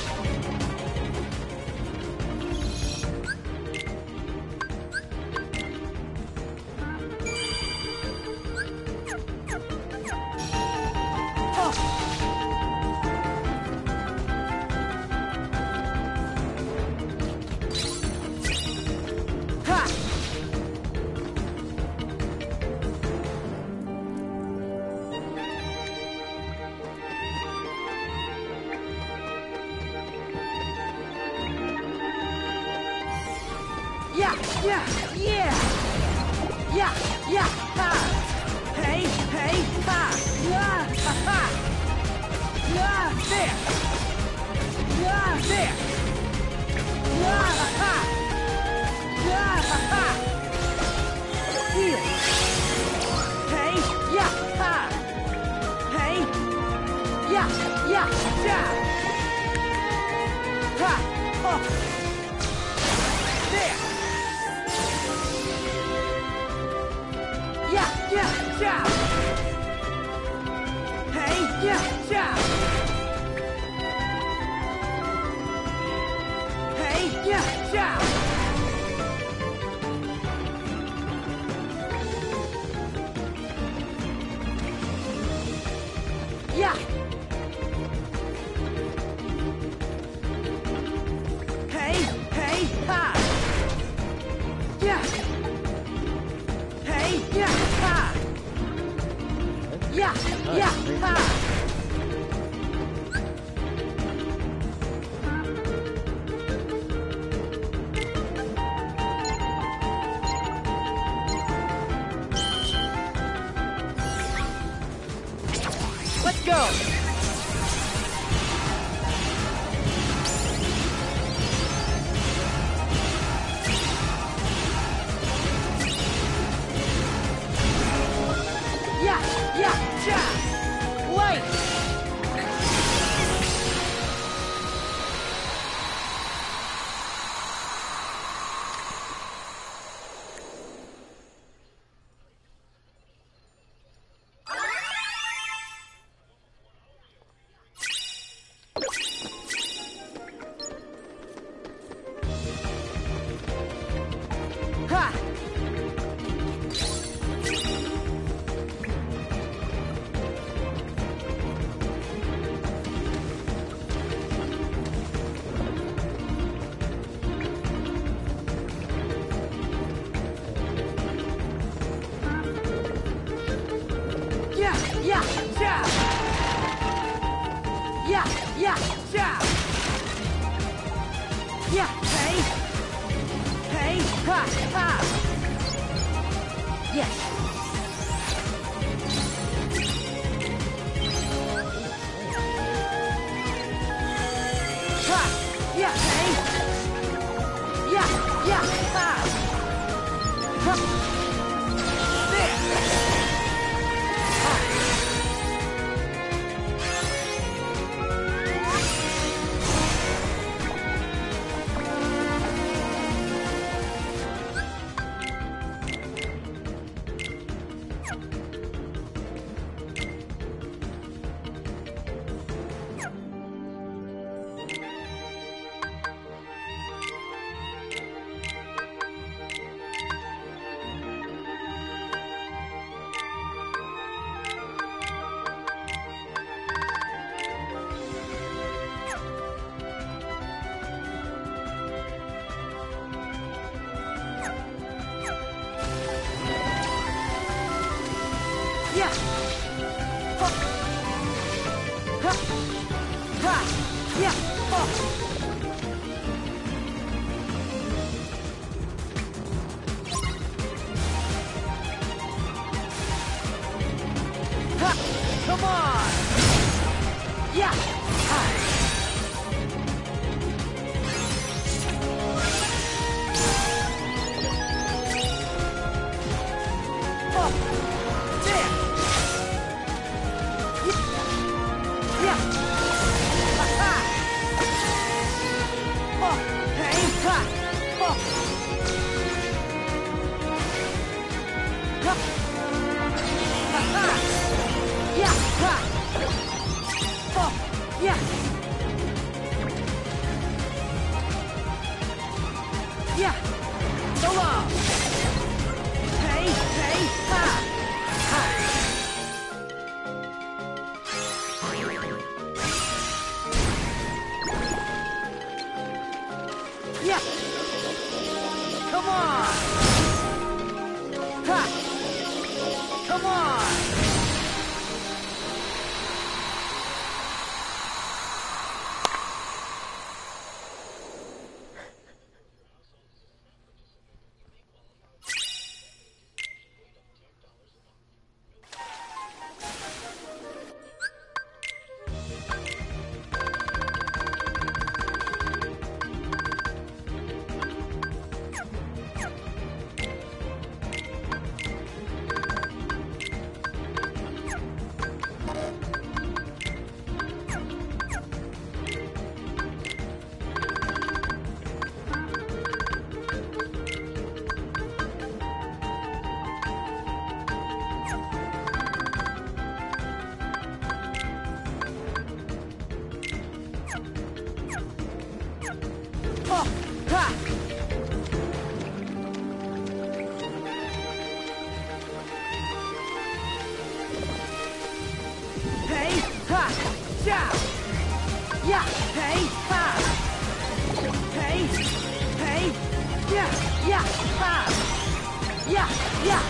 Speaker 10: Yeah, yeah, yeah! Yeah, yeah, ha! Hey, hey, ha! Yeah, ha, ha! Yeah, there! Yeah, there! Yeah, ha, ha! Yeah, ha, ha! Here! Hey, yeah, ha! Hey! Yeah, yeah, yeah! Ha! Oh! There! Yeah, yeah, yeah! Hey, yeah, yeah! Hey, yeah, yeah! Yeah! Hey, hey, ha! Yeah! Hey, yeah, ha! Yeah, yeah, ha! Let's go! Yeah, yeah, yeah! Light! Ha! Yeah, yeah, yeah! Yeah, yeah, yeah! Yeah, hey! Hey, ha, ha! Yes! Ha! Yeah, hey! Yeah! Ha! Ha! Ha! Yeah! Oh! Ha! Come on! Yeah! Ha! Oh! There! Yeah! Ha-ha! Oh! Hey! Ha! Oh! Ha! Ha-ha! Yeah! Ha! Oh! Yeah! Yeah! So long! Hey! Hey! Ha! Ha! Yeah! Come on! Ha! Come on! Oh! Ha! Hey! Ha! Yeah! Yeah! Hey! Ha! Hey! Hey! Yeah! Yeah! Ha! Yeah! Yeah!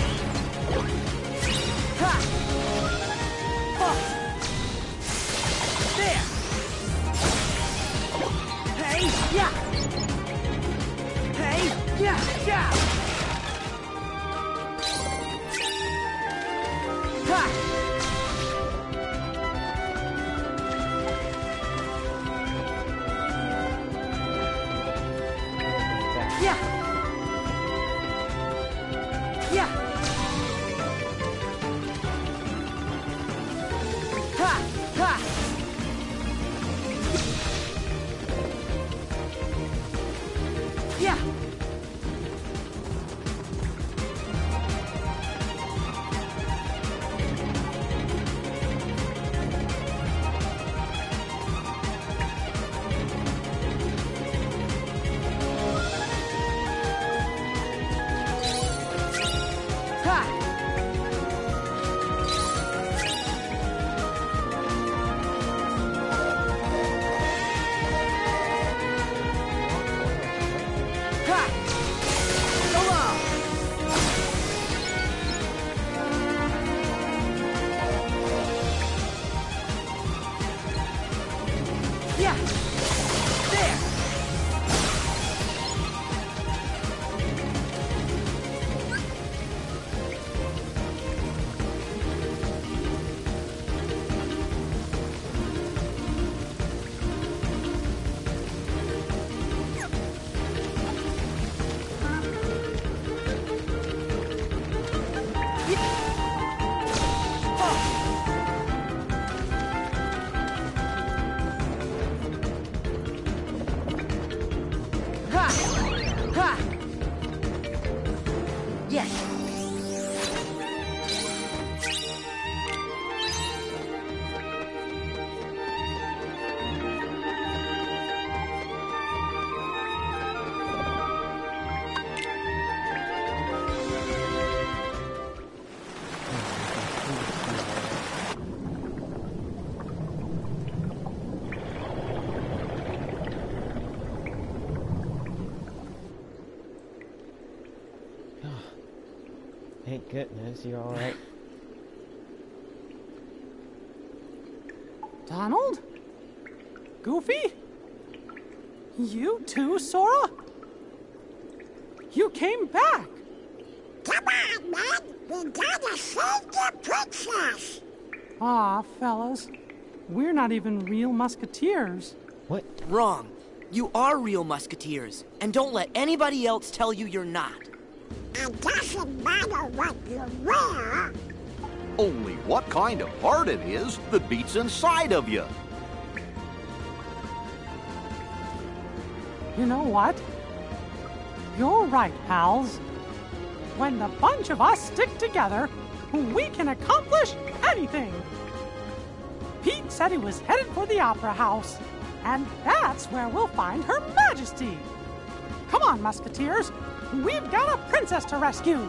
Speaker 10: Ha! Oh! There! Hey! Yeah! Hey! Yeah! Yeah! Ha! Yeah! Yeah! Ha! Ha! Yeah! Ha! Ha! So long! Yeah! There! Ha! Ha! Yes!
Speaker 1: Thank goodness, you're alright.
Speaker 2: Donald? Goofy? You too, Sora? You came back!
Speaker 11: Come on, man! We gotta save the princess!
Speaker 2: Aw, fellas. We're not even real Musketeers.
Speaker 1: What?
Speaker 4: Wrong. You are real Musketeers, and don't let anybody else tell you you're not.
Speaker 11: It doesn't matter what you wear.
Speaker 3: Only what kind of heart it is that beats inside of you.
Speaker 2: You know what? You're right, pals. When the bunch of us stick together, we can accomplish anything. Pete said he was headed for the Opera House, and that's where we'll find Her Majesty. Come on, Musketeers. We've got a princess to rescue.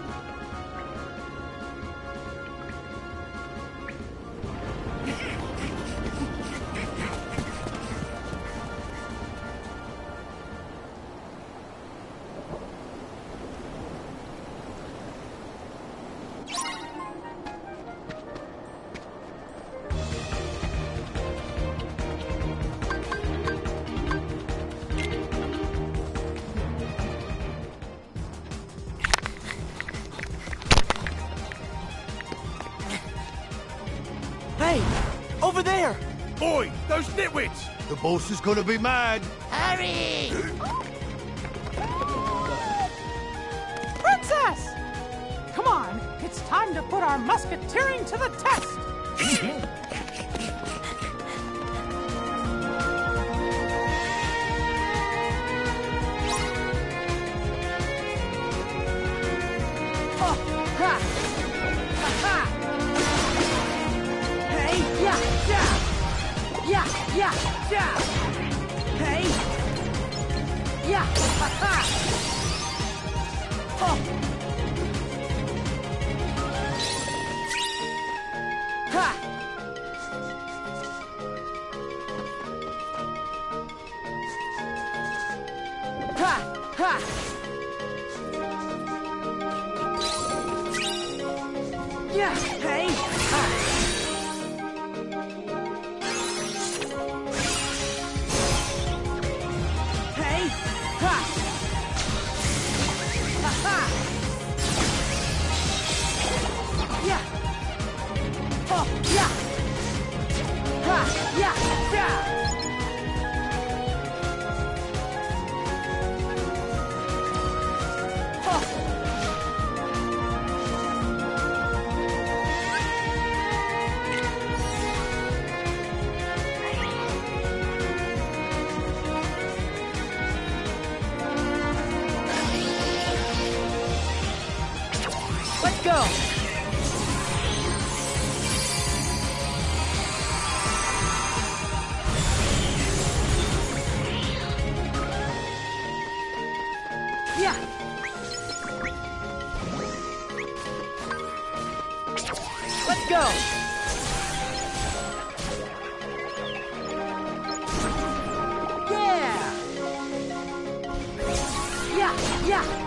Speaker 4: Hey! Over there!
Speaker 9: Oi, those nitwits! The boss is gonna be mad.
Speaker 8: Hurry!
Speaker 2: Princess! Come on, it's time to put our musketeering to the test.
Speaker 10: Let's go! Yeah! Let's go! Yeah! Yeah! Yeah!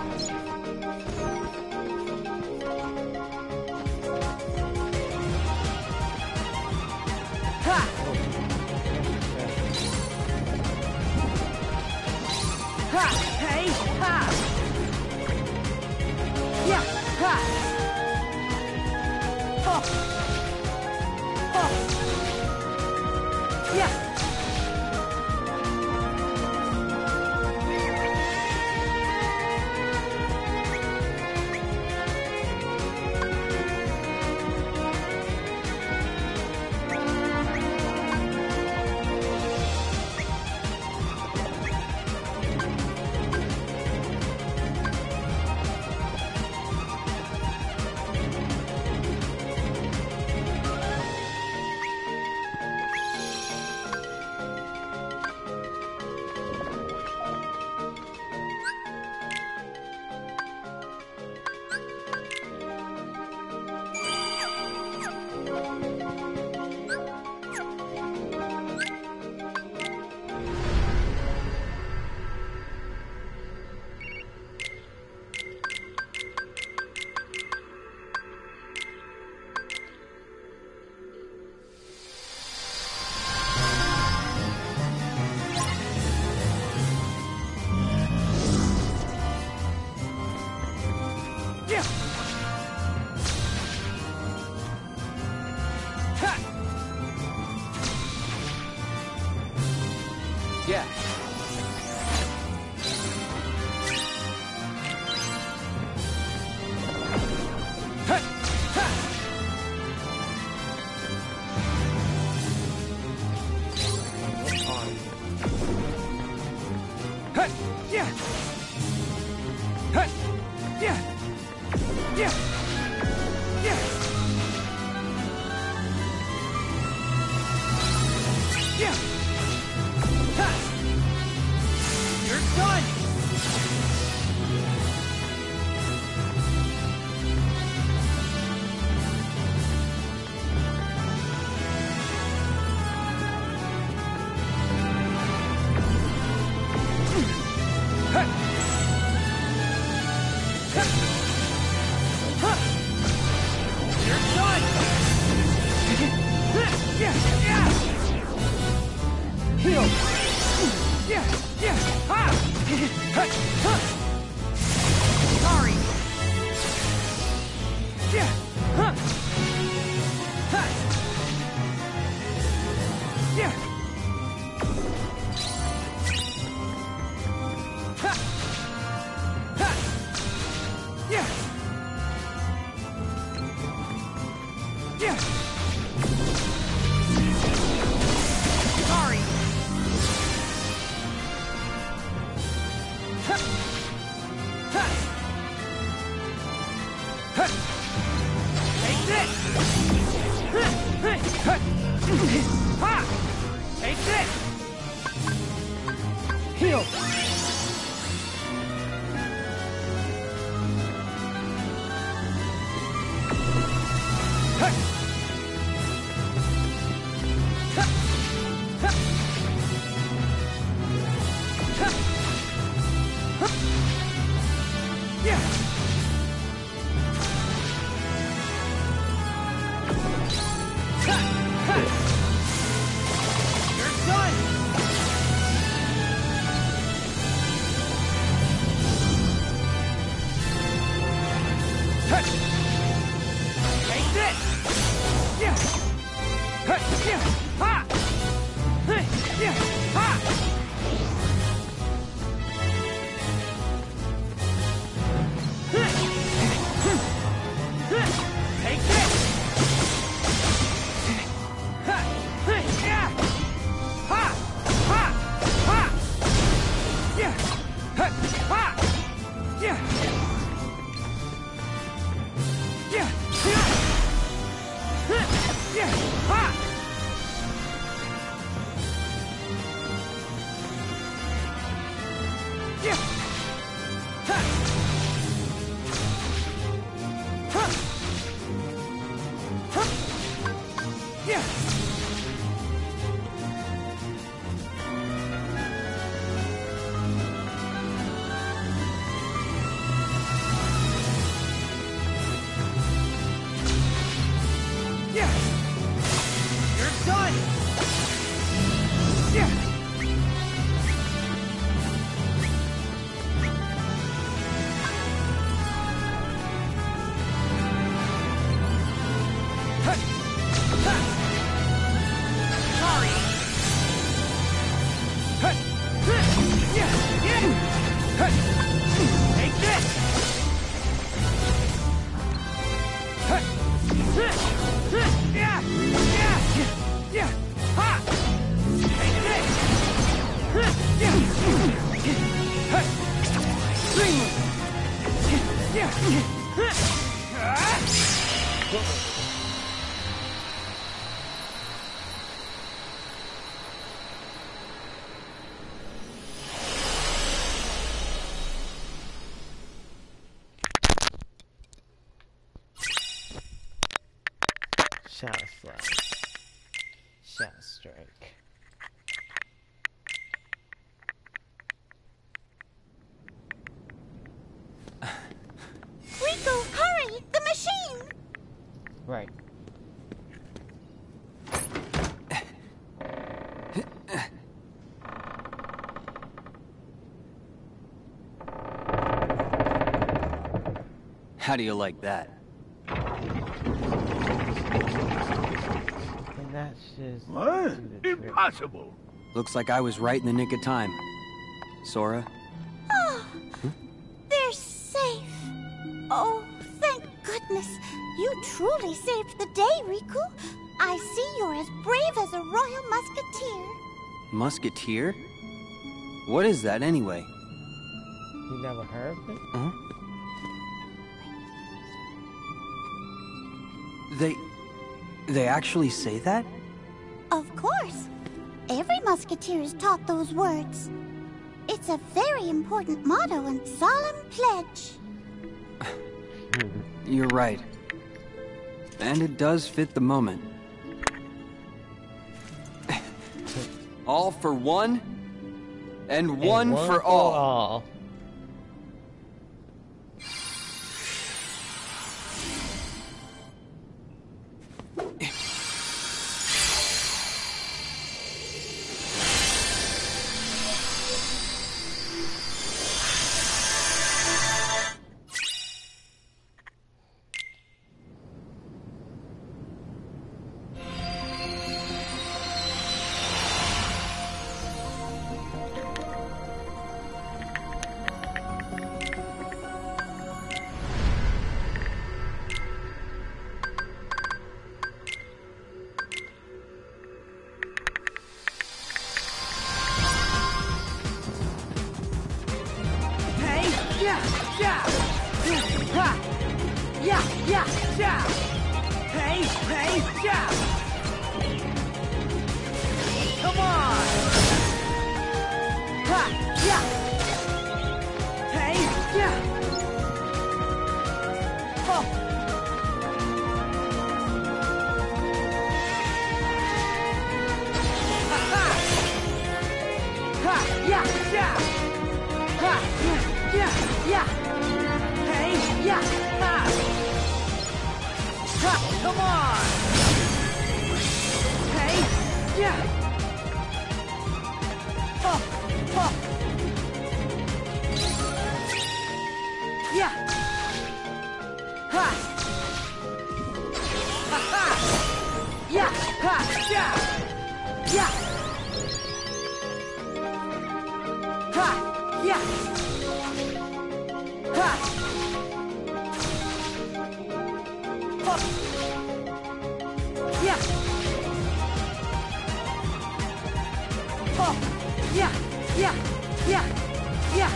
Speaker 1: Shadow Slash. Shadow Strike.
Speaker 5: Rico, hurry! The machine!
Speaker 1: Right.
Speaker 7: How do you like that?
Speaker 1: And that's just
Speaker 6: What?
Speaker 1: do the trick.
Speaker 6: Impossible.
Speaker 7: Looks like I was right in the nick of time. Sora?
Speaker 5: Oh, they're safe. Oh, thank goodness. You truly saved the day, Riku. I see you're as brave as a royal musketeer.
Speaker 7: Musketeer? What is that anyway?
Speaker 1: You never heard of it?
Speaker 7: Huh? They actually say that?
Speaker 5: Of course. Every musketeer is taught those words. It's a very important motto and solemn pledge.
Speaker 7: You're right. And it does fit the moment. All for one, and one for all.
Speaker 10: yeah! Come on! Ha! Yeah! Hey! Yeah! Oh! Ha! Ha! Ha! Yeah! Yeah! Ha! Yeah! Yeah! Yeah! Hey! Yeah! Ha! Ha! Come on! Hey! Yeah! Oh! Oh! Yeah! Ha! Ha! Ha! Yeah! Ha! Yeah! Yeah! Ha! Yeah! Ha! Oh! Yeah! Oh! Yeah! Yeah! Yeah! Yeah!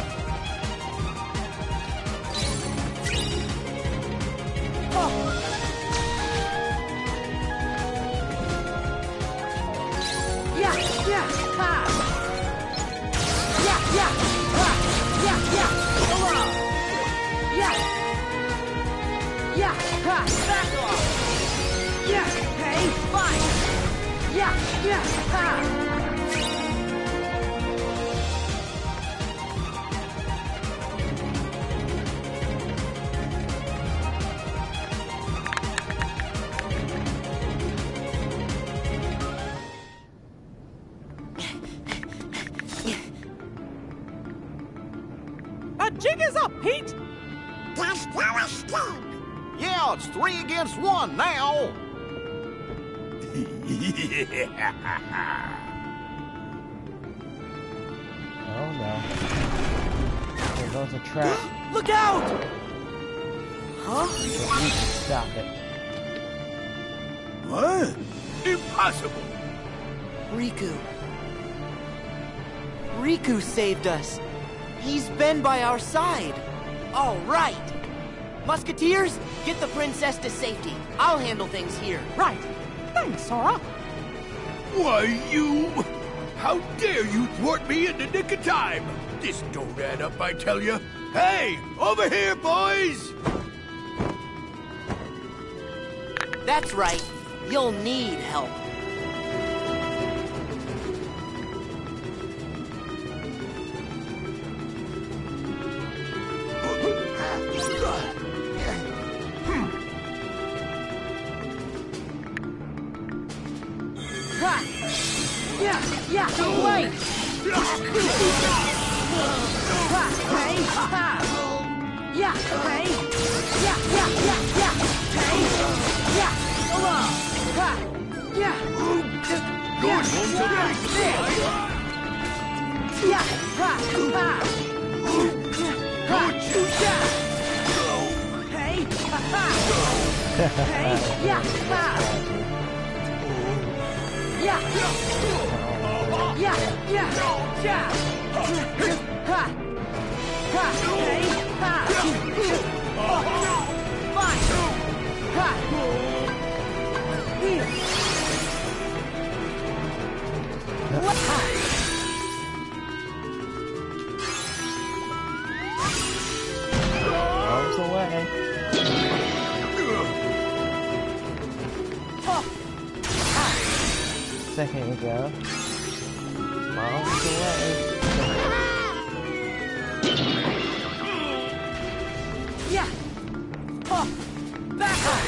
Speaker 10: Oh! Yeah! Yeah! Ha! Yeah! Yeah! Ha! Yeah! Yeah! Come on! Yeah! Yeah! Ha! Back off! Yeah! Hey! Fine! Yeah! Yeah! Ha!
Speaker 2: The jig is up, Pete!
Speaker 11: Just go escape.
Speaker 3: Yeah, it's 3 against 1 now.
Speaker 1: Oh no. There goes a trap.
Speaker 10: Look out! Huh?
Speaker 1: So we can stop it.
Speaker 6: What? Impossible.
Speaker 4: Riku. Riku saved us. He's been by our side. All right. Musketeers, get the princess to safety. I'll handle things here.
Speaker 2: Right. Thanks, Sora.
Speaker 6: Why, you... How dare you thwart me in the nick of time? This don't add up, I tell you. Hey, over here, boys!
Speaker 4: That's right. You'll need help.
Speaker 10: Ha! Yeah! Yeah! Wait! Ha! Hey! Ha! Yeah! Hey! Yeah! Yeah! Yeah! Yeah! Hey! Yeah! Come on! Ha! Yeah! Yeah! There! Yeah! Ha! Ha! Ha! Yeah! Hey! Ha! Ha! Hey! Yeah! Ha! Yeah! Yeah! Yeah! Yeah! Ha! Ha! Hey! Ha! Oh! Fine! Ha! Here! What? Ha!
Speaker 1: Arms away.
Speaker 10: Oh!
Speaker 1: Second ago. Arms away.
Speaker 10: Yeah! Oh! Back up!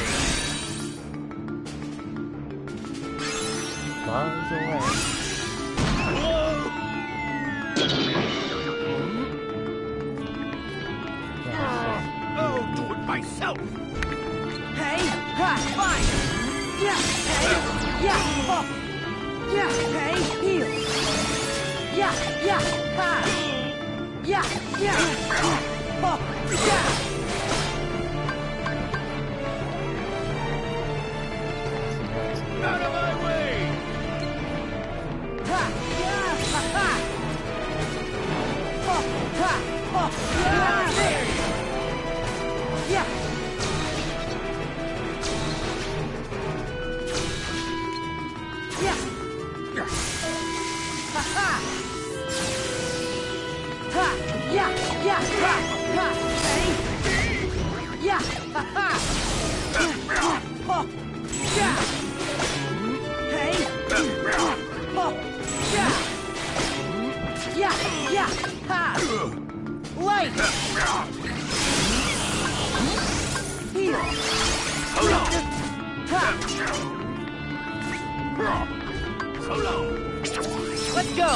Speaker 1: Arms away.
Speaker 6: I'll do it myself.
Speaker 10: Hey! Ha! Fine! Yeah! Hey! Yeah! Oh! Yeah! Hey! Heal! Yeah! Yeah! Ha! Yeah! Yeah! Oh! Yeah!
Speaker 6: Out of my way!
Speaker 10: Ha! Yeah! Ha! Ha! Oh! Ha! Oh! Yeah! There! Yeah!
Speaker 9: So long.
Speaker 10: Let's go!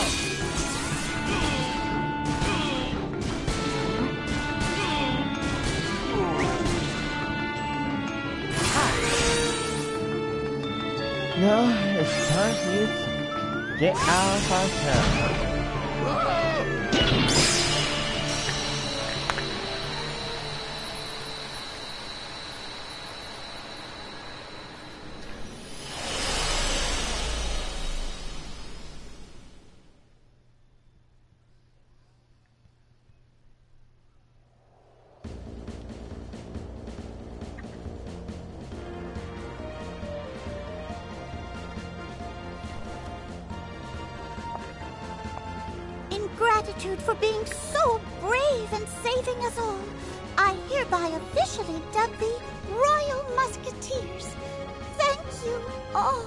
Speaker 1: No, it's time for you to get out of our town.
Speaker 5: In gratitude for being so brave and saving us all, I hereby officially dub thee Royal Musketeers. Thank you all.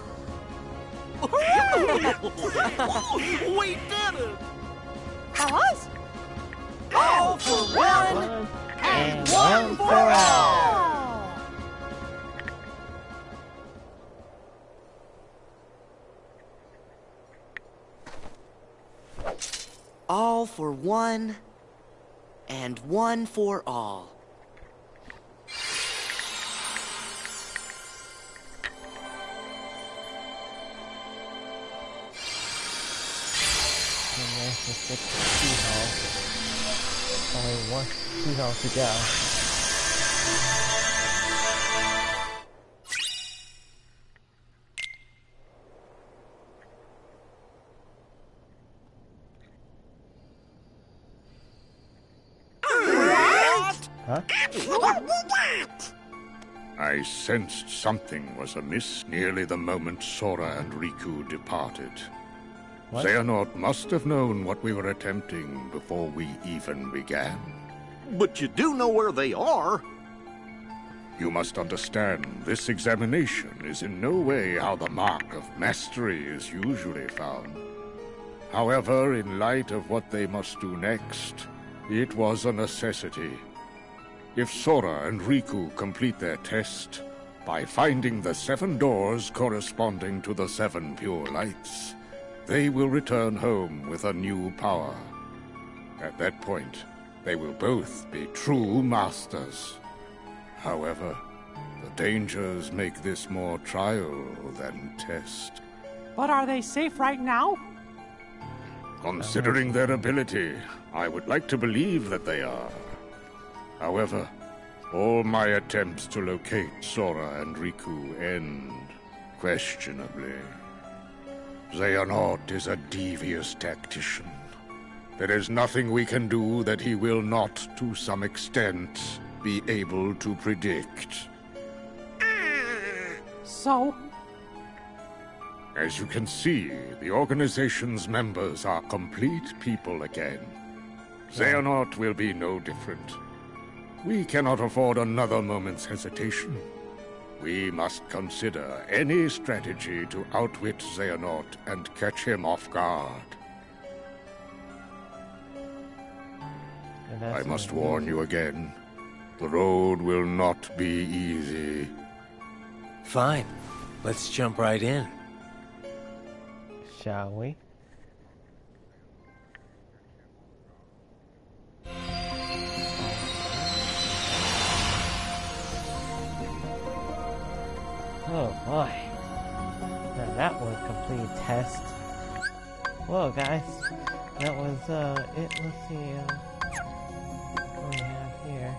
Speaker 3: We did it!
Speaker 2: Fellas? All for one
Speaker 1: And one for all.
Speaker 4: All for one, and one for all.
Speaker 1: And there's the 6 tea hall. Only one tea hall to go. Huh?
Speaker 6: I sensed something was amiss nearly the moment Sora and Riku departed.
Speaker 1: What?
Speaker 6: Xehanort must have known what we were attempting before we even began.
Speaker 3: But you do know where they are.
Speaker 6: You must understand, this examination is in no way how the mark of mastery is usually found. However, in light of what they must do next, it was a necessity. If Sora and Riku complete their test, by finding the 7 doors corresponding to the 7 pure lights, they will return home with a new power. At that point, they will both be true masters. However, the dangers make this more trial than test.
Speaker 2: But are they safe right now?
Speaker 6: Considering their ability, I would like to believe that they are. However, all my attempts to locate Sora and Riku end questionably. Xehanort is a devious tactician. There is nothing we can do that he will not, to some extent, be able to predict.
Speaker 2: So?
Speaker 6: As you can see, the organization's members are complete people again. Xehanort will be no different. We cannot afford another moment's hesitation. We must consider any strategy to outwit Xehanort and catch him off guard. I must warn you again. The road will not be easy.
Speaker 9: Fine. Let's jump right in.
Speaker 1: Shall we? Oh boy. Now that was a complete test. Well guys, that was it. Let's see what we have here.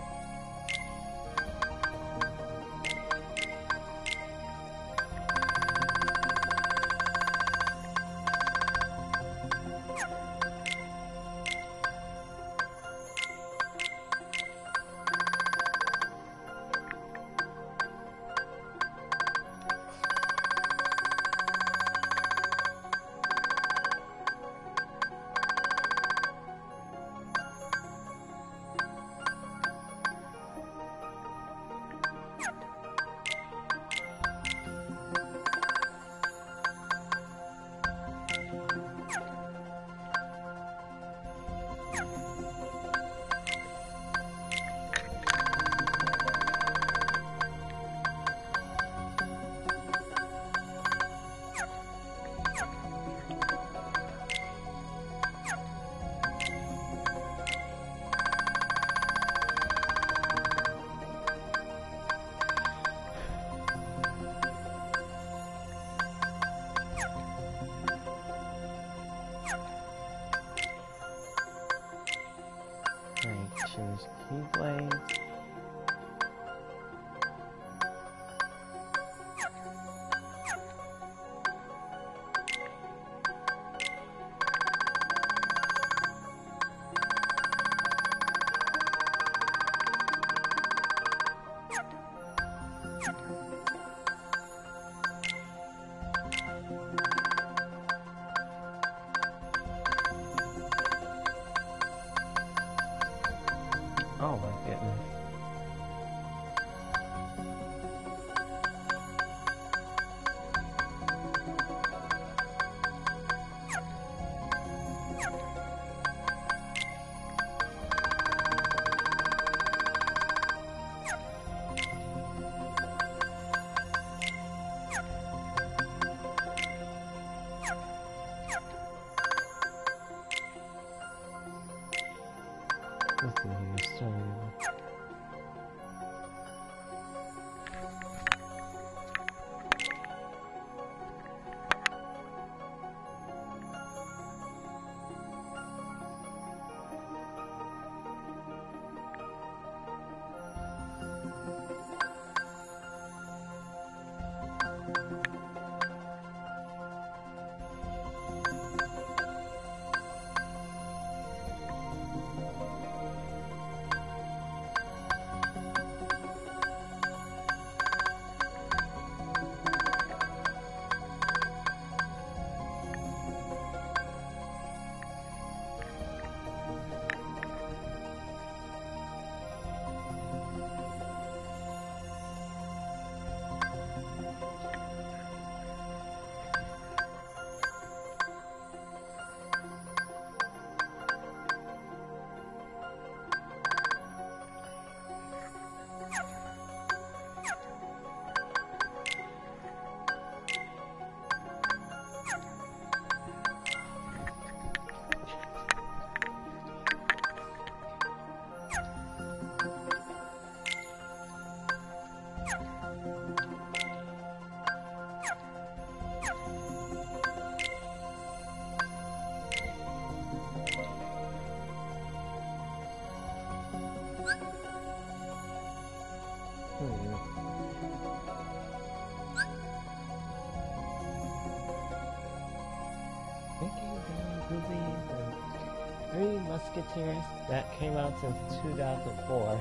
Speaker 1: movie, The Three Musketeers, that came out since 2004.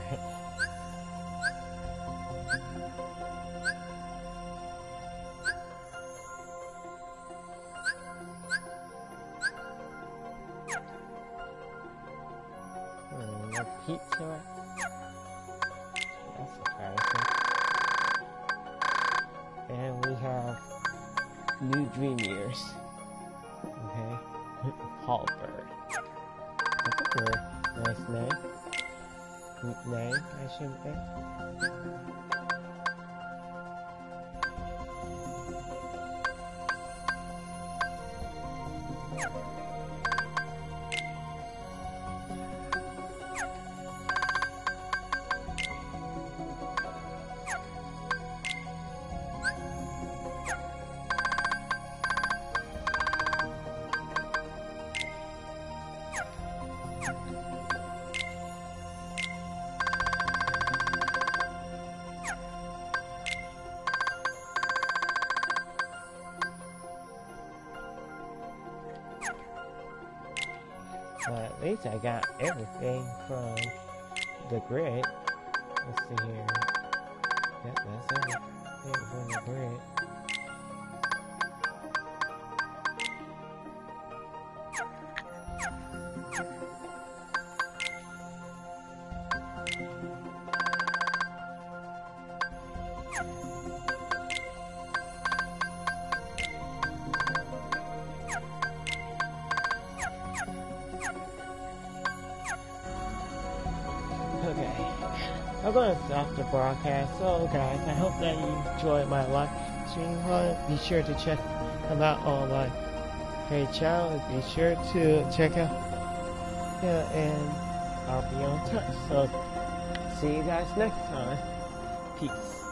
Speaker 1: No pizza. That's surprising. And we have New Dream Years. Okay. Hallbird. That's a good, nice name, I should say. Well, at least I got everything from the grid. Let's see here. Yep, that's everything from the grid. Okay, I'm going to stop the broadcast. So guys, I hope that you enjoyed my live stream. Be sure to check them out on my page channel. Be sure to check out, and I'll be on touch. So see you guys next time. Peace.